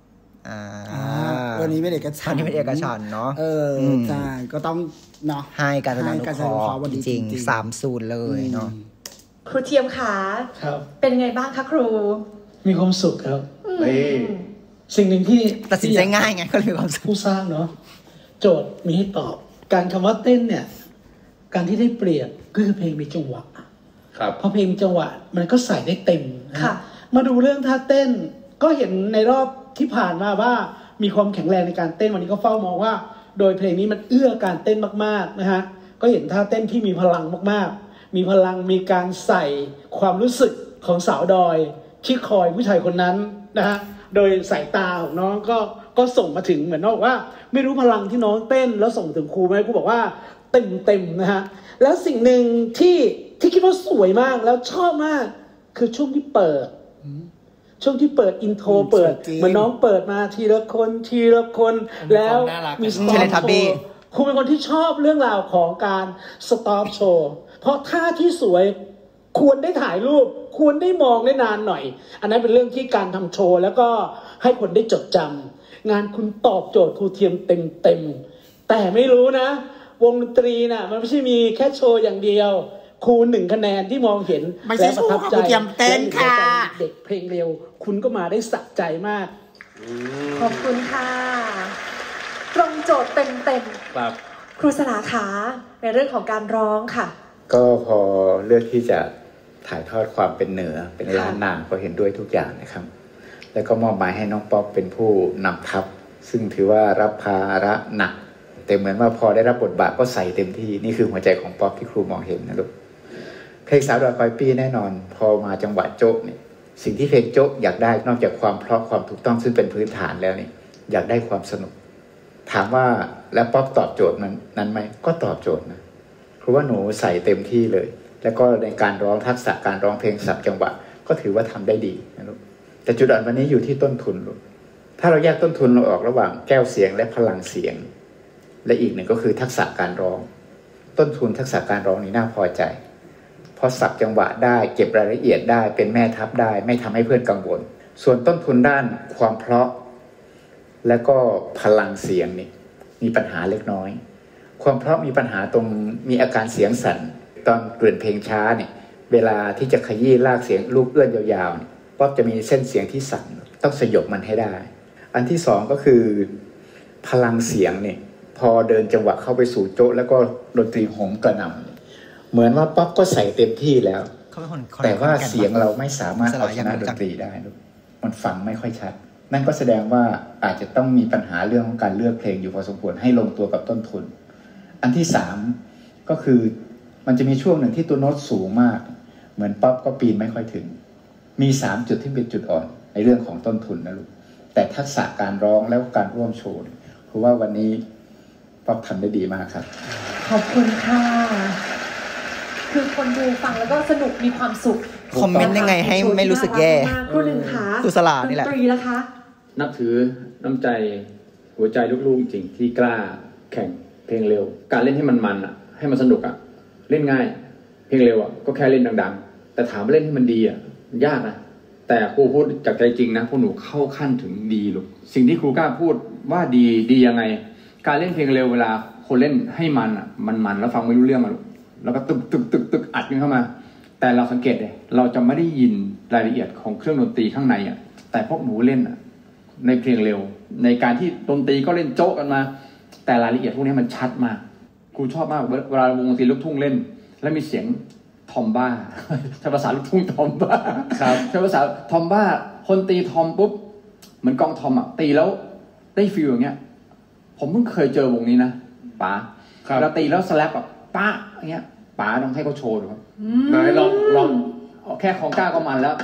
วันนี้เป็นเอกฉันท์วันนี้เป็นเอกฉันท์เนาะใช่ก็ต้องเนาะให้การจนานุเคราะห์จริง30เลยเนาะครูเทียมขาเป็นไงบ้างคะครูมีความสุขครับสิ่งหนึ่งที่ตัดสินใจง่ายไงก็เลยมีความสุขผู้สร้างเนาะโจทย์มีให้ตอบการคำว่าเต้นเนี่ยการที่ได้เปรียบก็คือเพลงมีจังหวะพอเพลงมีจังหวะมันก็ใส่ได้เต็มนะมาดูเรื่องท่าเต้นก็เห็นในรอบที่ผ่านมาว่ามีความแข็งแรงในการเต้นวันนี้ก็เฝ้ามองว่าโดยเพลงนี้มันเอื้อการเต้นมากๆนะฮะก็เห็นท่าเต้นที่มีพลังมากๆมีพลังมีการใส่ความรู้สึกของสาวดอยที่คอยผู้ชายคนนั้นนะฮะโดยสายตาของน้องก็ส่งมาถึงเหมือนน้องบอกว่าไม่รู้พลังที่น้องเต้นแล้วส่งถึงครูไหมครูบอกว่าเต็มนะฮะแล้วสิ่งหนึ่งที่คิดว่าสวยมากแล้วชอบมากคือช่วงที่เปิดอินโทรเปิดเหมือนน้องเปิดมาทีละคนแล้วมีสต็อปโชว์ครูเป็นคนที่ชอบเรื่องราวของการสต็อปโชว์เพราะท่าที่สวยควรได้ถ่ายรูปควรได้มองได้นานหน่อยอันนั้นเป็นเรื่องที่การทำโชว์แล้วก็ให้คนได้จดจำงานคุณตอบโจทย์ครูเทียมเต็มแต่ไม่รู้นะวงดนตรีน่ะมันไม่ใช่มีแค่โชว์อย่างเดียวครู1 คะแนนที่มองเห็นและประทับใจเต้นค่ะเด็กเพลงเร็วคุณก็มาได้สะใจมากขอบคุณค่ะตรงโจทย์เต็มครับครูสลาขาในเรื่องของการร้องค่ะก็พอเลือกที่จะถ่ายทอดความเป็นเหนือเป็นล้านนาก็เห็นด้วยทุกอย่างนะครับแล้วก็มอบหมายให้น้องป๊อปเป็นผู้นำทัพซึ่งถือว่ารับภาระหนักแต่เหมือนว่าพอได้รับบทบาทก็ใส่เต็มที่นี่คือหัวใจของป๊อปที่ครูมองเห็นนะลูกเพลงสาวดอยคอยปี้แน่นอนพอมาจังหวะโจ๊กเนี่ยสิ่งที่เพลงโจ๊กอยากได้นอกจากความเพราะความถูกต้องซึ่งเป็นพื้นฐานแล้วนี่อยากได้ความสนุกถามว่าแล้วป๊อปตอบโจทย์นั้นไหมก็ตอบโจทย์นะเพราะว่าหนูใส่เต็มที่เลยแล้วก็ในการร้องทักษะการร้องเพลงสับจังหวะก็ถือว่าทำได้ดีนะลูกแต่จุดอ่อนวันนี้อยู่ที่ต้นทุนลูกถ้าเราแยกต้นทุนเราออกระหว่างแก้วเสียงและพลังเสียงและอีกหนึ่งก็คือทักษะการร้องต้นทุนทักษะการร้องนี่น่าพอใจพอสับจังหวะได้เก็บรายละเอียดได้เป็นแม่ทัพได้ไม่ทำให้เพื่อนกังวลส่วนต้นทุนด้านความเพราะและก็พลังเสียงนี่มีปัญหาเล็กน้อยความเพราะมีปัญหาตรงมีอาการเสียงสั่นตอนเกลื่อนเพลงช้าเนี่ยเวลาที่จะขยี้ลากเสียงลูกเอื้อนยาวๆป๊อปจะมีเส้นเสียงที่สั่นต้องสยบมันให้ได้อันที่สองก็คือพลังเสียงเนี่ยพอเดินจังหวะเข้าไปสู่โจ๊ะแล้วก็ดนตรีโหมกระหน่ำเหมือนว่าป๊อปก็ใส่เต็มที่แล้วแต่ว่าเสียงเราไม่สามารถเอาชนะดนตรีได้มันฟังไม่ค่อยชัดนั่นก็แสดงว่าอาจจะต้องมีปัญหาเรื่องของการเลือกเพลงอยู่พอสมควรให้ลงตัวกับต้นทุนอันที่สามก็คือมันจะมีช่วงหนึ่งที่ตัวโน้ตสูงมากเหมือนป๊อปก็ปีนไม่ค่อยถึงมี3จุดที่เป็นจุดอ่อนในเรื่องของต้นทุนนะลูกแต่ทักษะการร้องแล้วการร่วมโชว์เพราะว่าวันนี้ป๊อปทำได้ดีมากครับขอบคุณค่ะคือคนดูฟังแล้วก็สนุกมีความสุขคอมเมนต์ยังไงให้ไม่รู้สึกแย่ครูหนึ่งค่ะครูสลานี่แหละดนตรีแล้วคะนับถือน้ำใจหัวใจลูกๆจริงที่กล้าแข่งเพลงเร็วการเล่นให้มันอ่ะให้มันสนุกอ่ะเล่นง่ายเพลงเร็วอ่ะก็แค่เล่นดังๆแต่ถามว่าเล่นให้มันดีอ่ะมันยากนะแต่ครูพูดจากใจจริงนะพวกหนูเข้าขั้นถึงดีลูกสิ่งที่ครูกล้าพูดว่าดียังไงการเล่นเพลงเร็วเวลาคนเล่นให้มันอ่ะมันแล้วฟังไม่รู้เรื่องอ่ะลูกแล้วก็ตึกอัดกันเข้ามาแต่เราสังเกตเลยเราจะไม่ได้ยินรายละเอียดของเครื่องดนตรีข้างในอ่ะแต่พวกหนูเล่นอ่ะในเพลงเร็วในการที่ดนตรีก็เล่นโจ๊กกันมาแต่รายละเอียดพวกนี้มันชัดมากครูชอบมากเวลาวงดนตรีลูกทุ่งเล่นแล้วมีเสียงทอมบ้าใช้ภาษาลูกทุ่งทอมบ้าครับใช้ภาษาทอมบ้าคนตีทอมปุ๊บเหมือนกองทอมอ่ะตีแล้วได้ฟีลอย่างเงี้ยผมเพิ่งเคยเจอวงนี้นะป๋าเราตีแล้วสแลปแบบป้าอย่างเงี้ยป๋าต้องให้เขาโชว์ดูครับไหนลองแค่ของกล้าก็มันแล้ว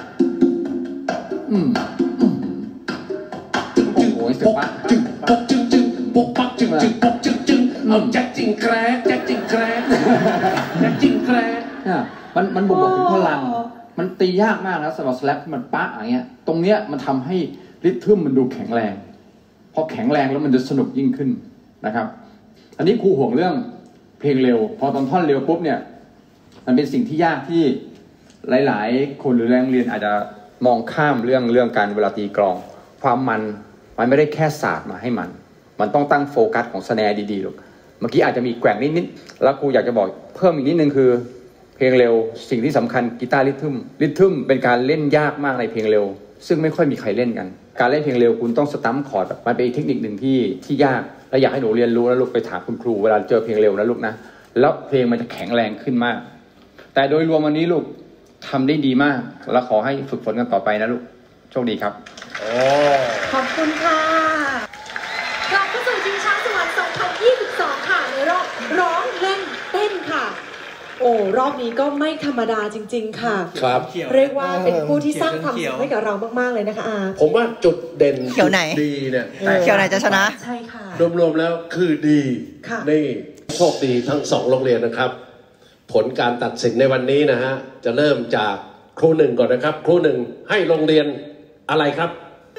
โอ้โหเสียงป้าปุ๊กปักจึงเอาแจ็คจิงแกรกแจ็คจิงแกรกแจ็คจิงแกรกมันบ่งบอกถึงพลังมันตียากมากนะสำหรับสแลปที่มันป๊ะอย่างเงี้ยตรงเนี้ยมันทำให้ริทึมมันดูแข็งแรงพอแข็งแรงแล้วมันจะสนุกยิ่งขึ้นนะครับอันนี้ครูห่วงเรื่องเพลงเร็วพอตอนท่อนเร็วปุ๊บเนี่ยมันเป็นสิ่งที่ยากที่หลายๆคนหรือแรงเรียนอาจจะมองข้ามเรื่องการเวลาตีกลองความมันมันไม่ได้แค่ศาสตร์มาให้มันต้องตั้งโฟกัสของสแนร์ดีๆลูกเมื่อกี้อาจจะมีแกว่งนิดๆแล้วครูอยากจะบอกเพิ่มอีกนิดนึงคือเพลงเร็วสิ่งที่สำคัญกีตาร์ริทึมเป็นการเล่นยากมากในเพลงเร็วซึ่งไม่ค่อยมีใครเล่นกันการเล่นเพลงเร็วคุณต้องสตัมป์คอร์ดมันเป็นอีกเทคนิคหนึ่งที่ยากและอยากให้หนูเรียนรู้นะลูกไปถามคุณครูเวลาเจอเพลงเร็วนะลูกนะแล้วเพลงมันจะแข็งแรงขึ้นมากแต่โดยรวมวันนี้ลูกทำได้ดีมากแล้วขอให้ฝึกฝนกันต่อไปนะลูกโชคดีครับขอบคุณค่ะกลับเข้าสู่ชิงช้าสวรรค์2022ค่ะในรอบร้องเล่นเต้นค่ะโอ้รอบนี้ก็ไม่ธรรมดาจริงๆค่ะครับเรียกว่าเป็นผู้ที่สร้างความสุขให้กับเรามากๆเลยนะคะผมว่าจุดเด่นเขียวไหนดีเนี่ยเขียวไหนจะชนะใช่ค่ะรวมๆแล้วคือดีนี่โชคดีทั้ง2โรงเรียนนะครับผลการตัดสินในวันนี้นะฮะจะเริ่มจากครูหนึ่งก่อนนะครับครูหนึ่งให้โรงเรียนอะไรครับ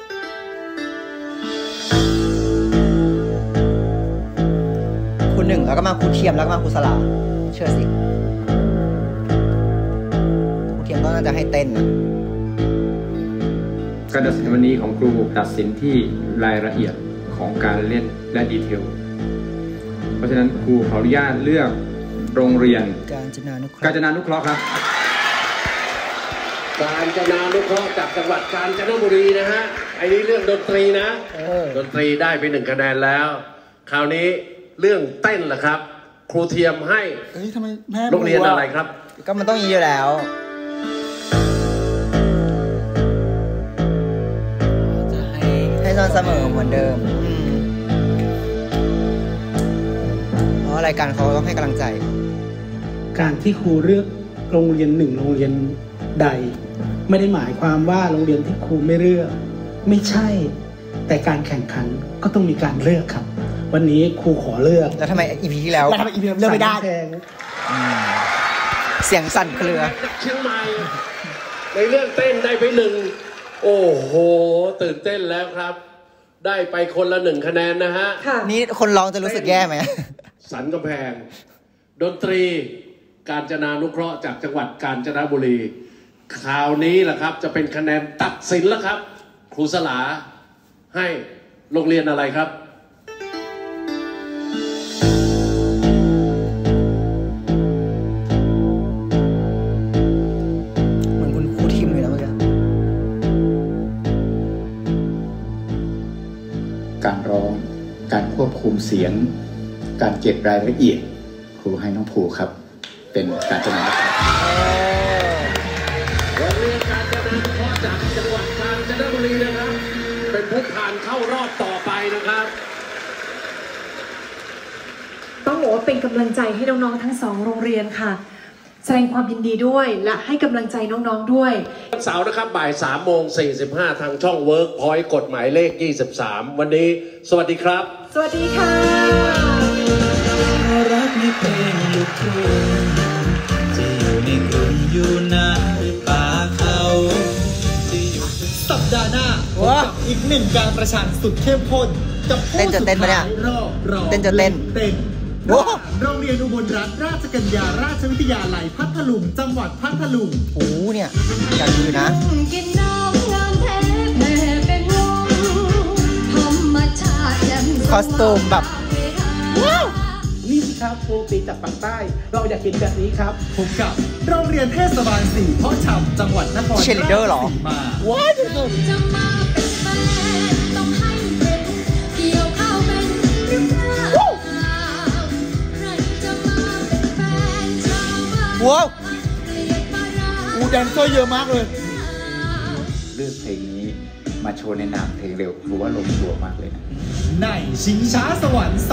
ครูหนึ่งแล้วก็มาครูเทียมแล้วก็มาครูสลาเชื่อสิครูเทียมก็น่าจะให้เต้นนะการตัดสินวันนี้ของครูตัดสินที่รายละเอียดของการเล่นและดีเทลเพราะฉะนั้นครูขออนุญาตเลือกโรงเรียนกาญจนานุเคราะห์กาญจนานุเคราะห์ครับกาญจนานุเคราะห์จากจังหวัดกาญจนบุรีนะฮะไอ้นี่เรื่องดนตรีนะดนตรีได้ไป1คะแนนแล้วคราวนี้เรื่องเต้นล่ะครับครูเทียมให้ทำไมแม่โรงเรียนอะไรครับก็มันต้องอย่างนี้อยู่แล้วจะให้นอนเสมอเหมือนเดิมเพราะรายการเขาต้องให้กำลังใจการที่ครูเลือกโรงเรียน1โรงเรียนใดไม่ได้หมายความว่าโรงเรียนที่ครูไม่เลือกไม่ใช่แต่การแข่งขันก็ต้องมีการเลือกครับวันนี้ครูขอเลือกแล้วทำไมอีพีที่แล้วเลือกไม่ได้เสียงสั่นเครือเชียงใหม่ในเรื่องเต้นได้ไป1โอ้โหตื่นเต้นแล้วครับได้ไปคนละ1คะแนนนะฮะนี่คนร้องจะรู้สึกแย่ไหมสันกำแพงดนตรีกาญจนานุเคราะห์จากจังหวัดกาญจนบุรีคราวนี้แหละครับจะเป็นคะแนนตัดสินแล้วครับครูสลาให้โรงเรียนอะไรครับเหมือนคุณครูทีมเลยนะเมื่อกี้การร้องการควบคุมเสียงการเก็บรายละเอียดครูให้น้องภูครับเป็นการจนาโรงเรียนกาญจนานุเคราะห์จากจังหวัดกาญจนบุรีนะครับเป็นผู้ผ่านเข้ารอบต่อไปนะครับต้องบอกว่าเป็นกำลังใจให้น้องๆทั้ง2โรงเรียนค่ะแสดงความยินดีด้วยและให้กำลังใจน้องๆด้วยวันเสาร์นะครับบ่าย 3:45 ทางช่อง Workpoint กฎหมายเลข23วันนี้สวัสดีครับสวัสดีค่ะรักไม่เป็นลูกทุ่งจะอยู่ในกรุงอยู่นาหรือป่าเขาสัปดาห์หน้าอีก1การประชันสุดเข้มข้นกับผู้สุดท้ายรอบเต้นโรงเรียนอุบลรัตนราชกัญญาราชวิทยาลัยพัทลุงจังหวัดพัทลุงโอ้เนี่ยอยากดูนะกินน้ำงามแท้แม่เป็นวงธรรมชาติคอสตูมแบบว้าวนี่สิครับวงตีจากปากใต้เราอยากกินแบบนี้ครับผมกับโรงเรียนเทศบาล4เพาะชำจังหวัดนครราชสีมาว้าวจะมาเป็นแฟนต้องให้เป็นเกี่ยวข้าวเป็นหรือเปล่าใครจะมาเป็นแฟนชาวบ้านว้าวแดนเซอร์เยอะมากเลยเลือกเพลงนี้มาโชว์ในนามเพลงเร็วรู้ว่าลงตัวมากเลยนะในชิงช้าสวรรค์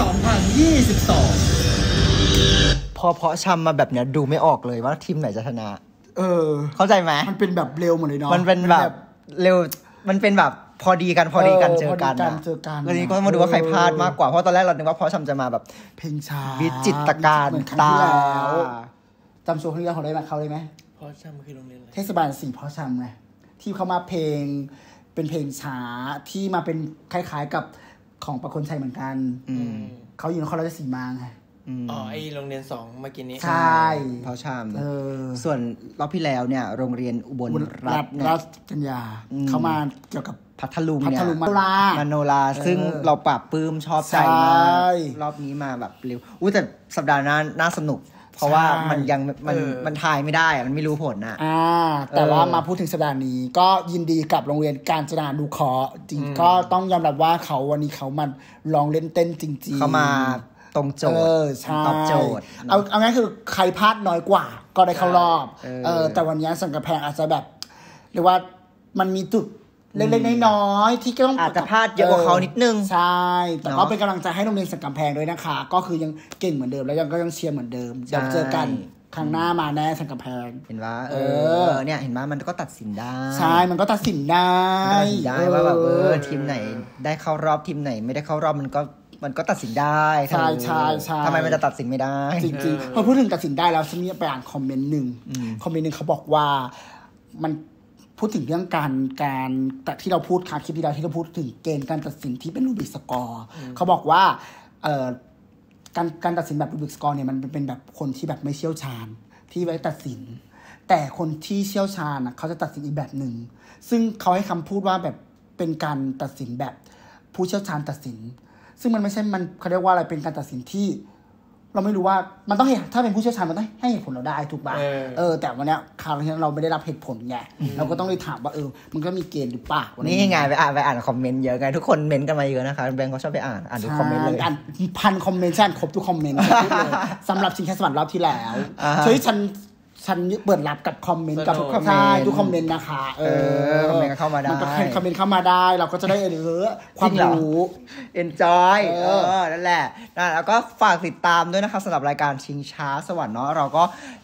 2022 พอเพาะชำมาแบบเนี้ยดูไม่ออกเลยว่าทีมไหนจะชนะเข้าใจไหมมันเป็นแบบเร็วหมดเลยเนาะมันเป็นแบบเร็วมันเป็นแบบพอดีกันเจอกันวันนี้ก็มาดูว่าใครพลาดมากกว่าเพราะตอนแรกเราคิดว่าเพาะชำจะมาแบบเพลงช้าวิจิตรการตาจำโชว์เพลงของได้ไหมเขาเลยไหมเพาะชำคือโรงเรียนอะไรเทศบาล4เพาะชำไงที่เขามาเพลงเป็นเพลงช้าที่มาเป็นคล้ายๆกับของประคนชัยเหมือนกันเขาอยู่นครราชสีมาไงไอโรงเรียน2เมื่อกี้นี้ใช่เพาะชำส่วนรอบที่แล้วเนี่ยโรงเรียนอุบลรัตน์ราชกัญญาเขามาเกี่ยวกับพัทลุงเนี่ยมโนราซึ่งเราปรับปลื้มชอบใจมากรอบนี้มาแบบเร็วแต่สัปดาห์หน้าน่าสนุกเพราะว่ามันยังมันทายไม่ได้มันไม่รู้ผลนะแต่ว่ามาพูดถึงสัปดาห์นี้ก็ยินดีกับโรงเรียนกาญจนานุเคราะห์จริงก็ต้องยอมรับว่าเขาวันนี้เขามันลองเล่นเต้นจริงๆเขามาตรงโจทย์ตอบโจทย์เอางั้นคือใครพลาดน้อยกว่าก็ได้เข้ารอบแต่วันนี้สังกะแพงอาจจะแบบเรียกว่ามันมีจุดเล็กๆน้อยๆที่ก็ต้องอาจจะพลาดเยอะกว่าเขานิดนึงใช่แต่ก็เป็นกำลังใจให้โรงเรียนสังกะแพงด้วยนะคะก็คือยังเก่งเหมือนเดิมแล้วยังเชียร์เหมือนเดิมเดี๋ยวเจอกันครั้งหน้ามาแน่สังกะแพงเห็นว่าเนี่ยเห็นว่ามันก็ตัดสินได้ใช่มันก็ตัดสินได้ว่าแบบทีมไหนได้เข้ารอบทีมไหนไม่ได้เข้ารอบมันก็ตัดสินได้ใช่ทำไมมันจะตัดสินไม่ได้จริงๆพอพูดถึงตัดสินได้แล้วฉันไปอ่านคอมเมนต์หนึ่งเขาบอกว่ามันพูดถึงเรื่องการแต่ที่เราพูดคลิปที่เราพูดถึงเกณฑ์การตัดสินที่เป็นรูบิกสกอร์เขาบอกว่าการตัดสินแบบรูบิกสกอร์เนี่ยมันเป็นแบบคนที่แบบไม่เชี่ยวชาญที่ไว้ตัดสินแต่คนที่เชี่ยวชาญเขาจะตัดสินอีกแบบหนึ่งซึ่งเขาให้คำพูดว่าแบบเป็นการตัดสินแบบผู้เชี่ยวชาญตัดสินซึ่งมันไม่ใช่มันเขาเรียกว่าอะไรเป็นการตัดสินที่เราไม่รู้ว่ามันต้องถ้าเป็นผู้เชี่ยวชาญมันต้องให้เหตุผลเราได้ถูกป่ะแต่วันนี้คราวนี้เราไม่ได้รับเหตุผลไงเราก็ต้องเลยถามว่ามันก็มีเกณฑ์หรือเปล่านี่ไงไปอ่านคอมเมนต์เยอะไงทุกคนเมนต์กันมาเยอะนะคะแบงค์เขาชอบไปอ่านทุกคอมเมนต์เลยอ่านพันคอมเมนต์ฉันครบทุกคอมเมนต์สำหรับชิงแชมป์สวรรค์รอบที่แล้วช่วยฉันเปิดรับกับคอมเมนต์กับทุกคอมเมนต์ทุกคอมเมนต์นะคะคอมเมนต์เข้ามาได้คอมเมนต์เข้ามาได้เราก็จะได้ความรู้ enjoy นั่นแหละแล้วก็ฝากติดตามด้วยนะครับสำหรับรายการชิงช้าสวรรค์เนาะเราก็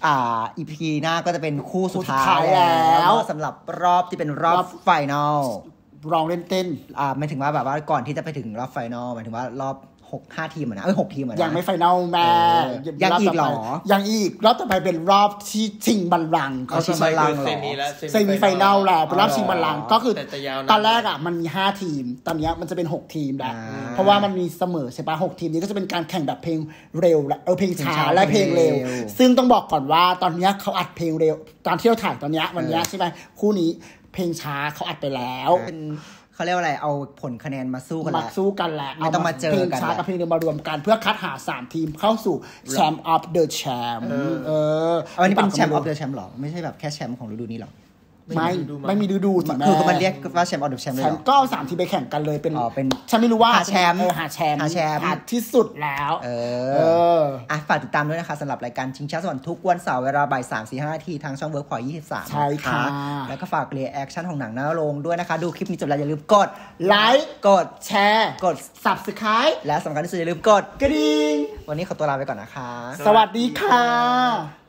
EP หน้าก็จะเป็นคู่สุดท้ายแล้วสำหรับรอบที่เป็นรอบไฟนอลรองเล่นเต้นหมายถึงว่าแบบว่าก่อนที่จะไปถึงรอบไฟนอลหมายถึงว่ารอบ5 ทีมนะ6 ทีมนะยังไม่ไฟนอลแม่ยังอีกหรอยังอีกรอบต่อไปเป็นรอบที่ชิงบัลลังก์เขาชิงบัลลังก์เซมิไฟนอลแล้วเป็นรอบชิงบัลลังก์ก็คือตอนแรกมันมี5 ทีมตอนนี้มันจะเป็น6 ทีมแล้วเพราะว่ามันมีเสมอใช่ปะ6 ทีมนี้ก็จะเป็นการแข่งแบบเพลงเร็วและเพลงช้าและเพลงเร็วซึ่งต้องบอกก่อนว่าตอนนี้เขาอัดเพลงเร็วตอนที่เราถ่ายตอนนี้วันนี้ใช่ไหมคู่นี้เพลงช้าเขาอัดไปแล้วเขาเรียกว่าอะไรเอาผลคะแนนมาสู้กันแหละไม่ต้องมาเจอกันเพลงช้ากับเพลงเร็วมารวมกันเพื่อคัดหา3 ทีมเข้าสู่แชมป์ออฟเดอะแชมป์อันนี้เป็นแชมป์ออฟเดอะแชมป์หรอไม่ใช่แบบแค่แชมป์ของฤดูนี้หรอไม่มีดูคือมันเรียกว่าแชมป์ออฟเดอะแชมป์เลยก็เอา3 ทีมไปแข่งกันเลยเป็นฉันไม่รู้ว่าหาแชมป์ที่สุดแล้วฝากติดตามด้วยนะคะสำหรับรายการชิงช้าสวรรค์ทุกวันเสาร์เวลาบ่าย 3-4-5 นาทีทางช่อง Workpoint 23 ใช่ค่ะแล้วก็ฝากรีแอคชั่นของหนังหน้าโรงด้วยนะคะดูคลิปนี้จบแล้วอย่าลืมกดไลค์กดแชร์กด Subscribe และสำคัญที่สุดอย่าลืมกดกระดิ่งวันนี้ขอตัวลาไปก่อนนะคะสวัสดีค่ะ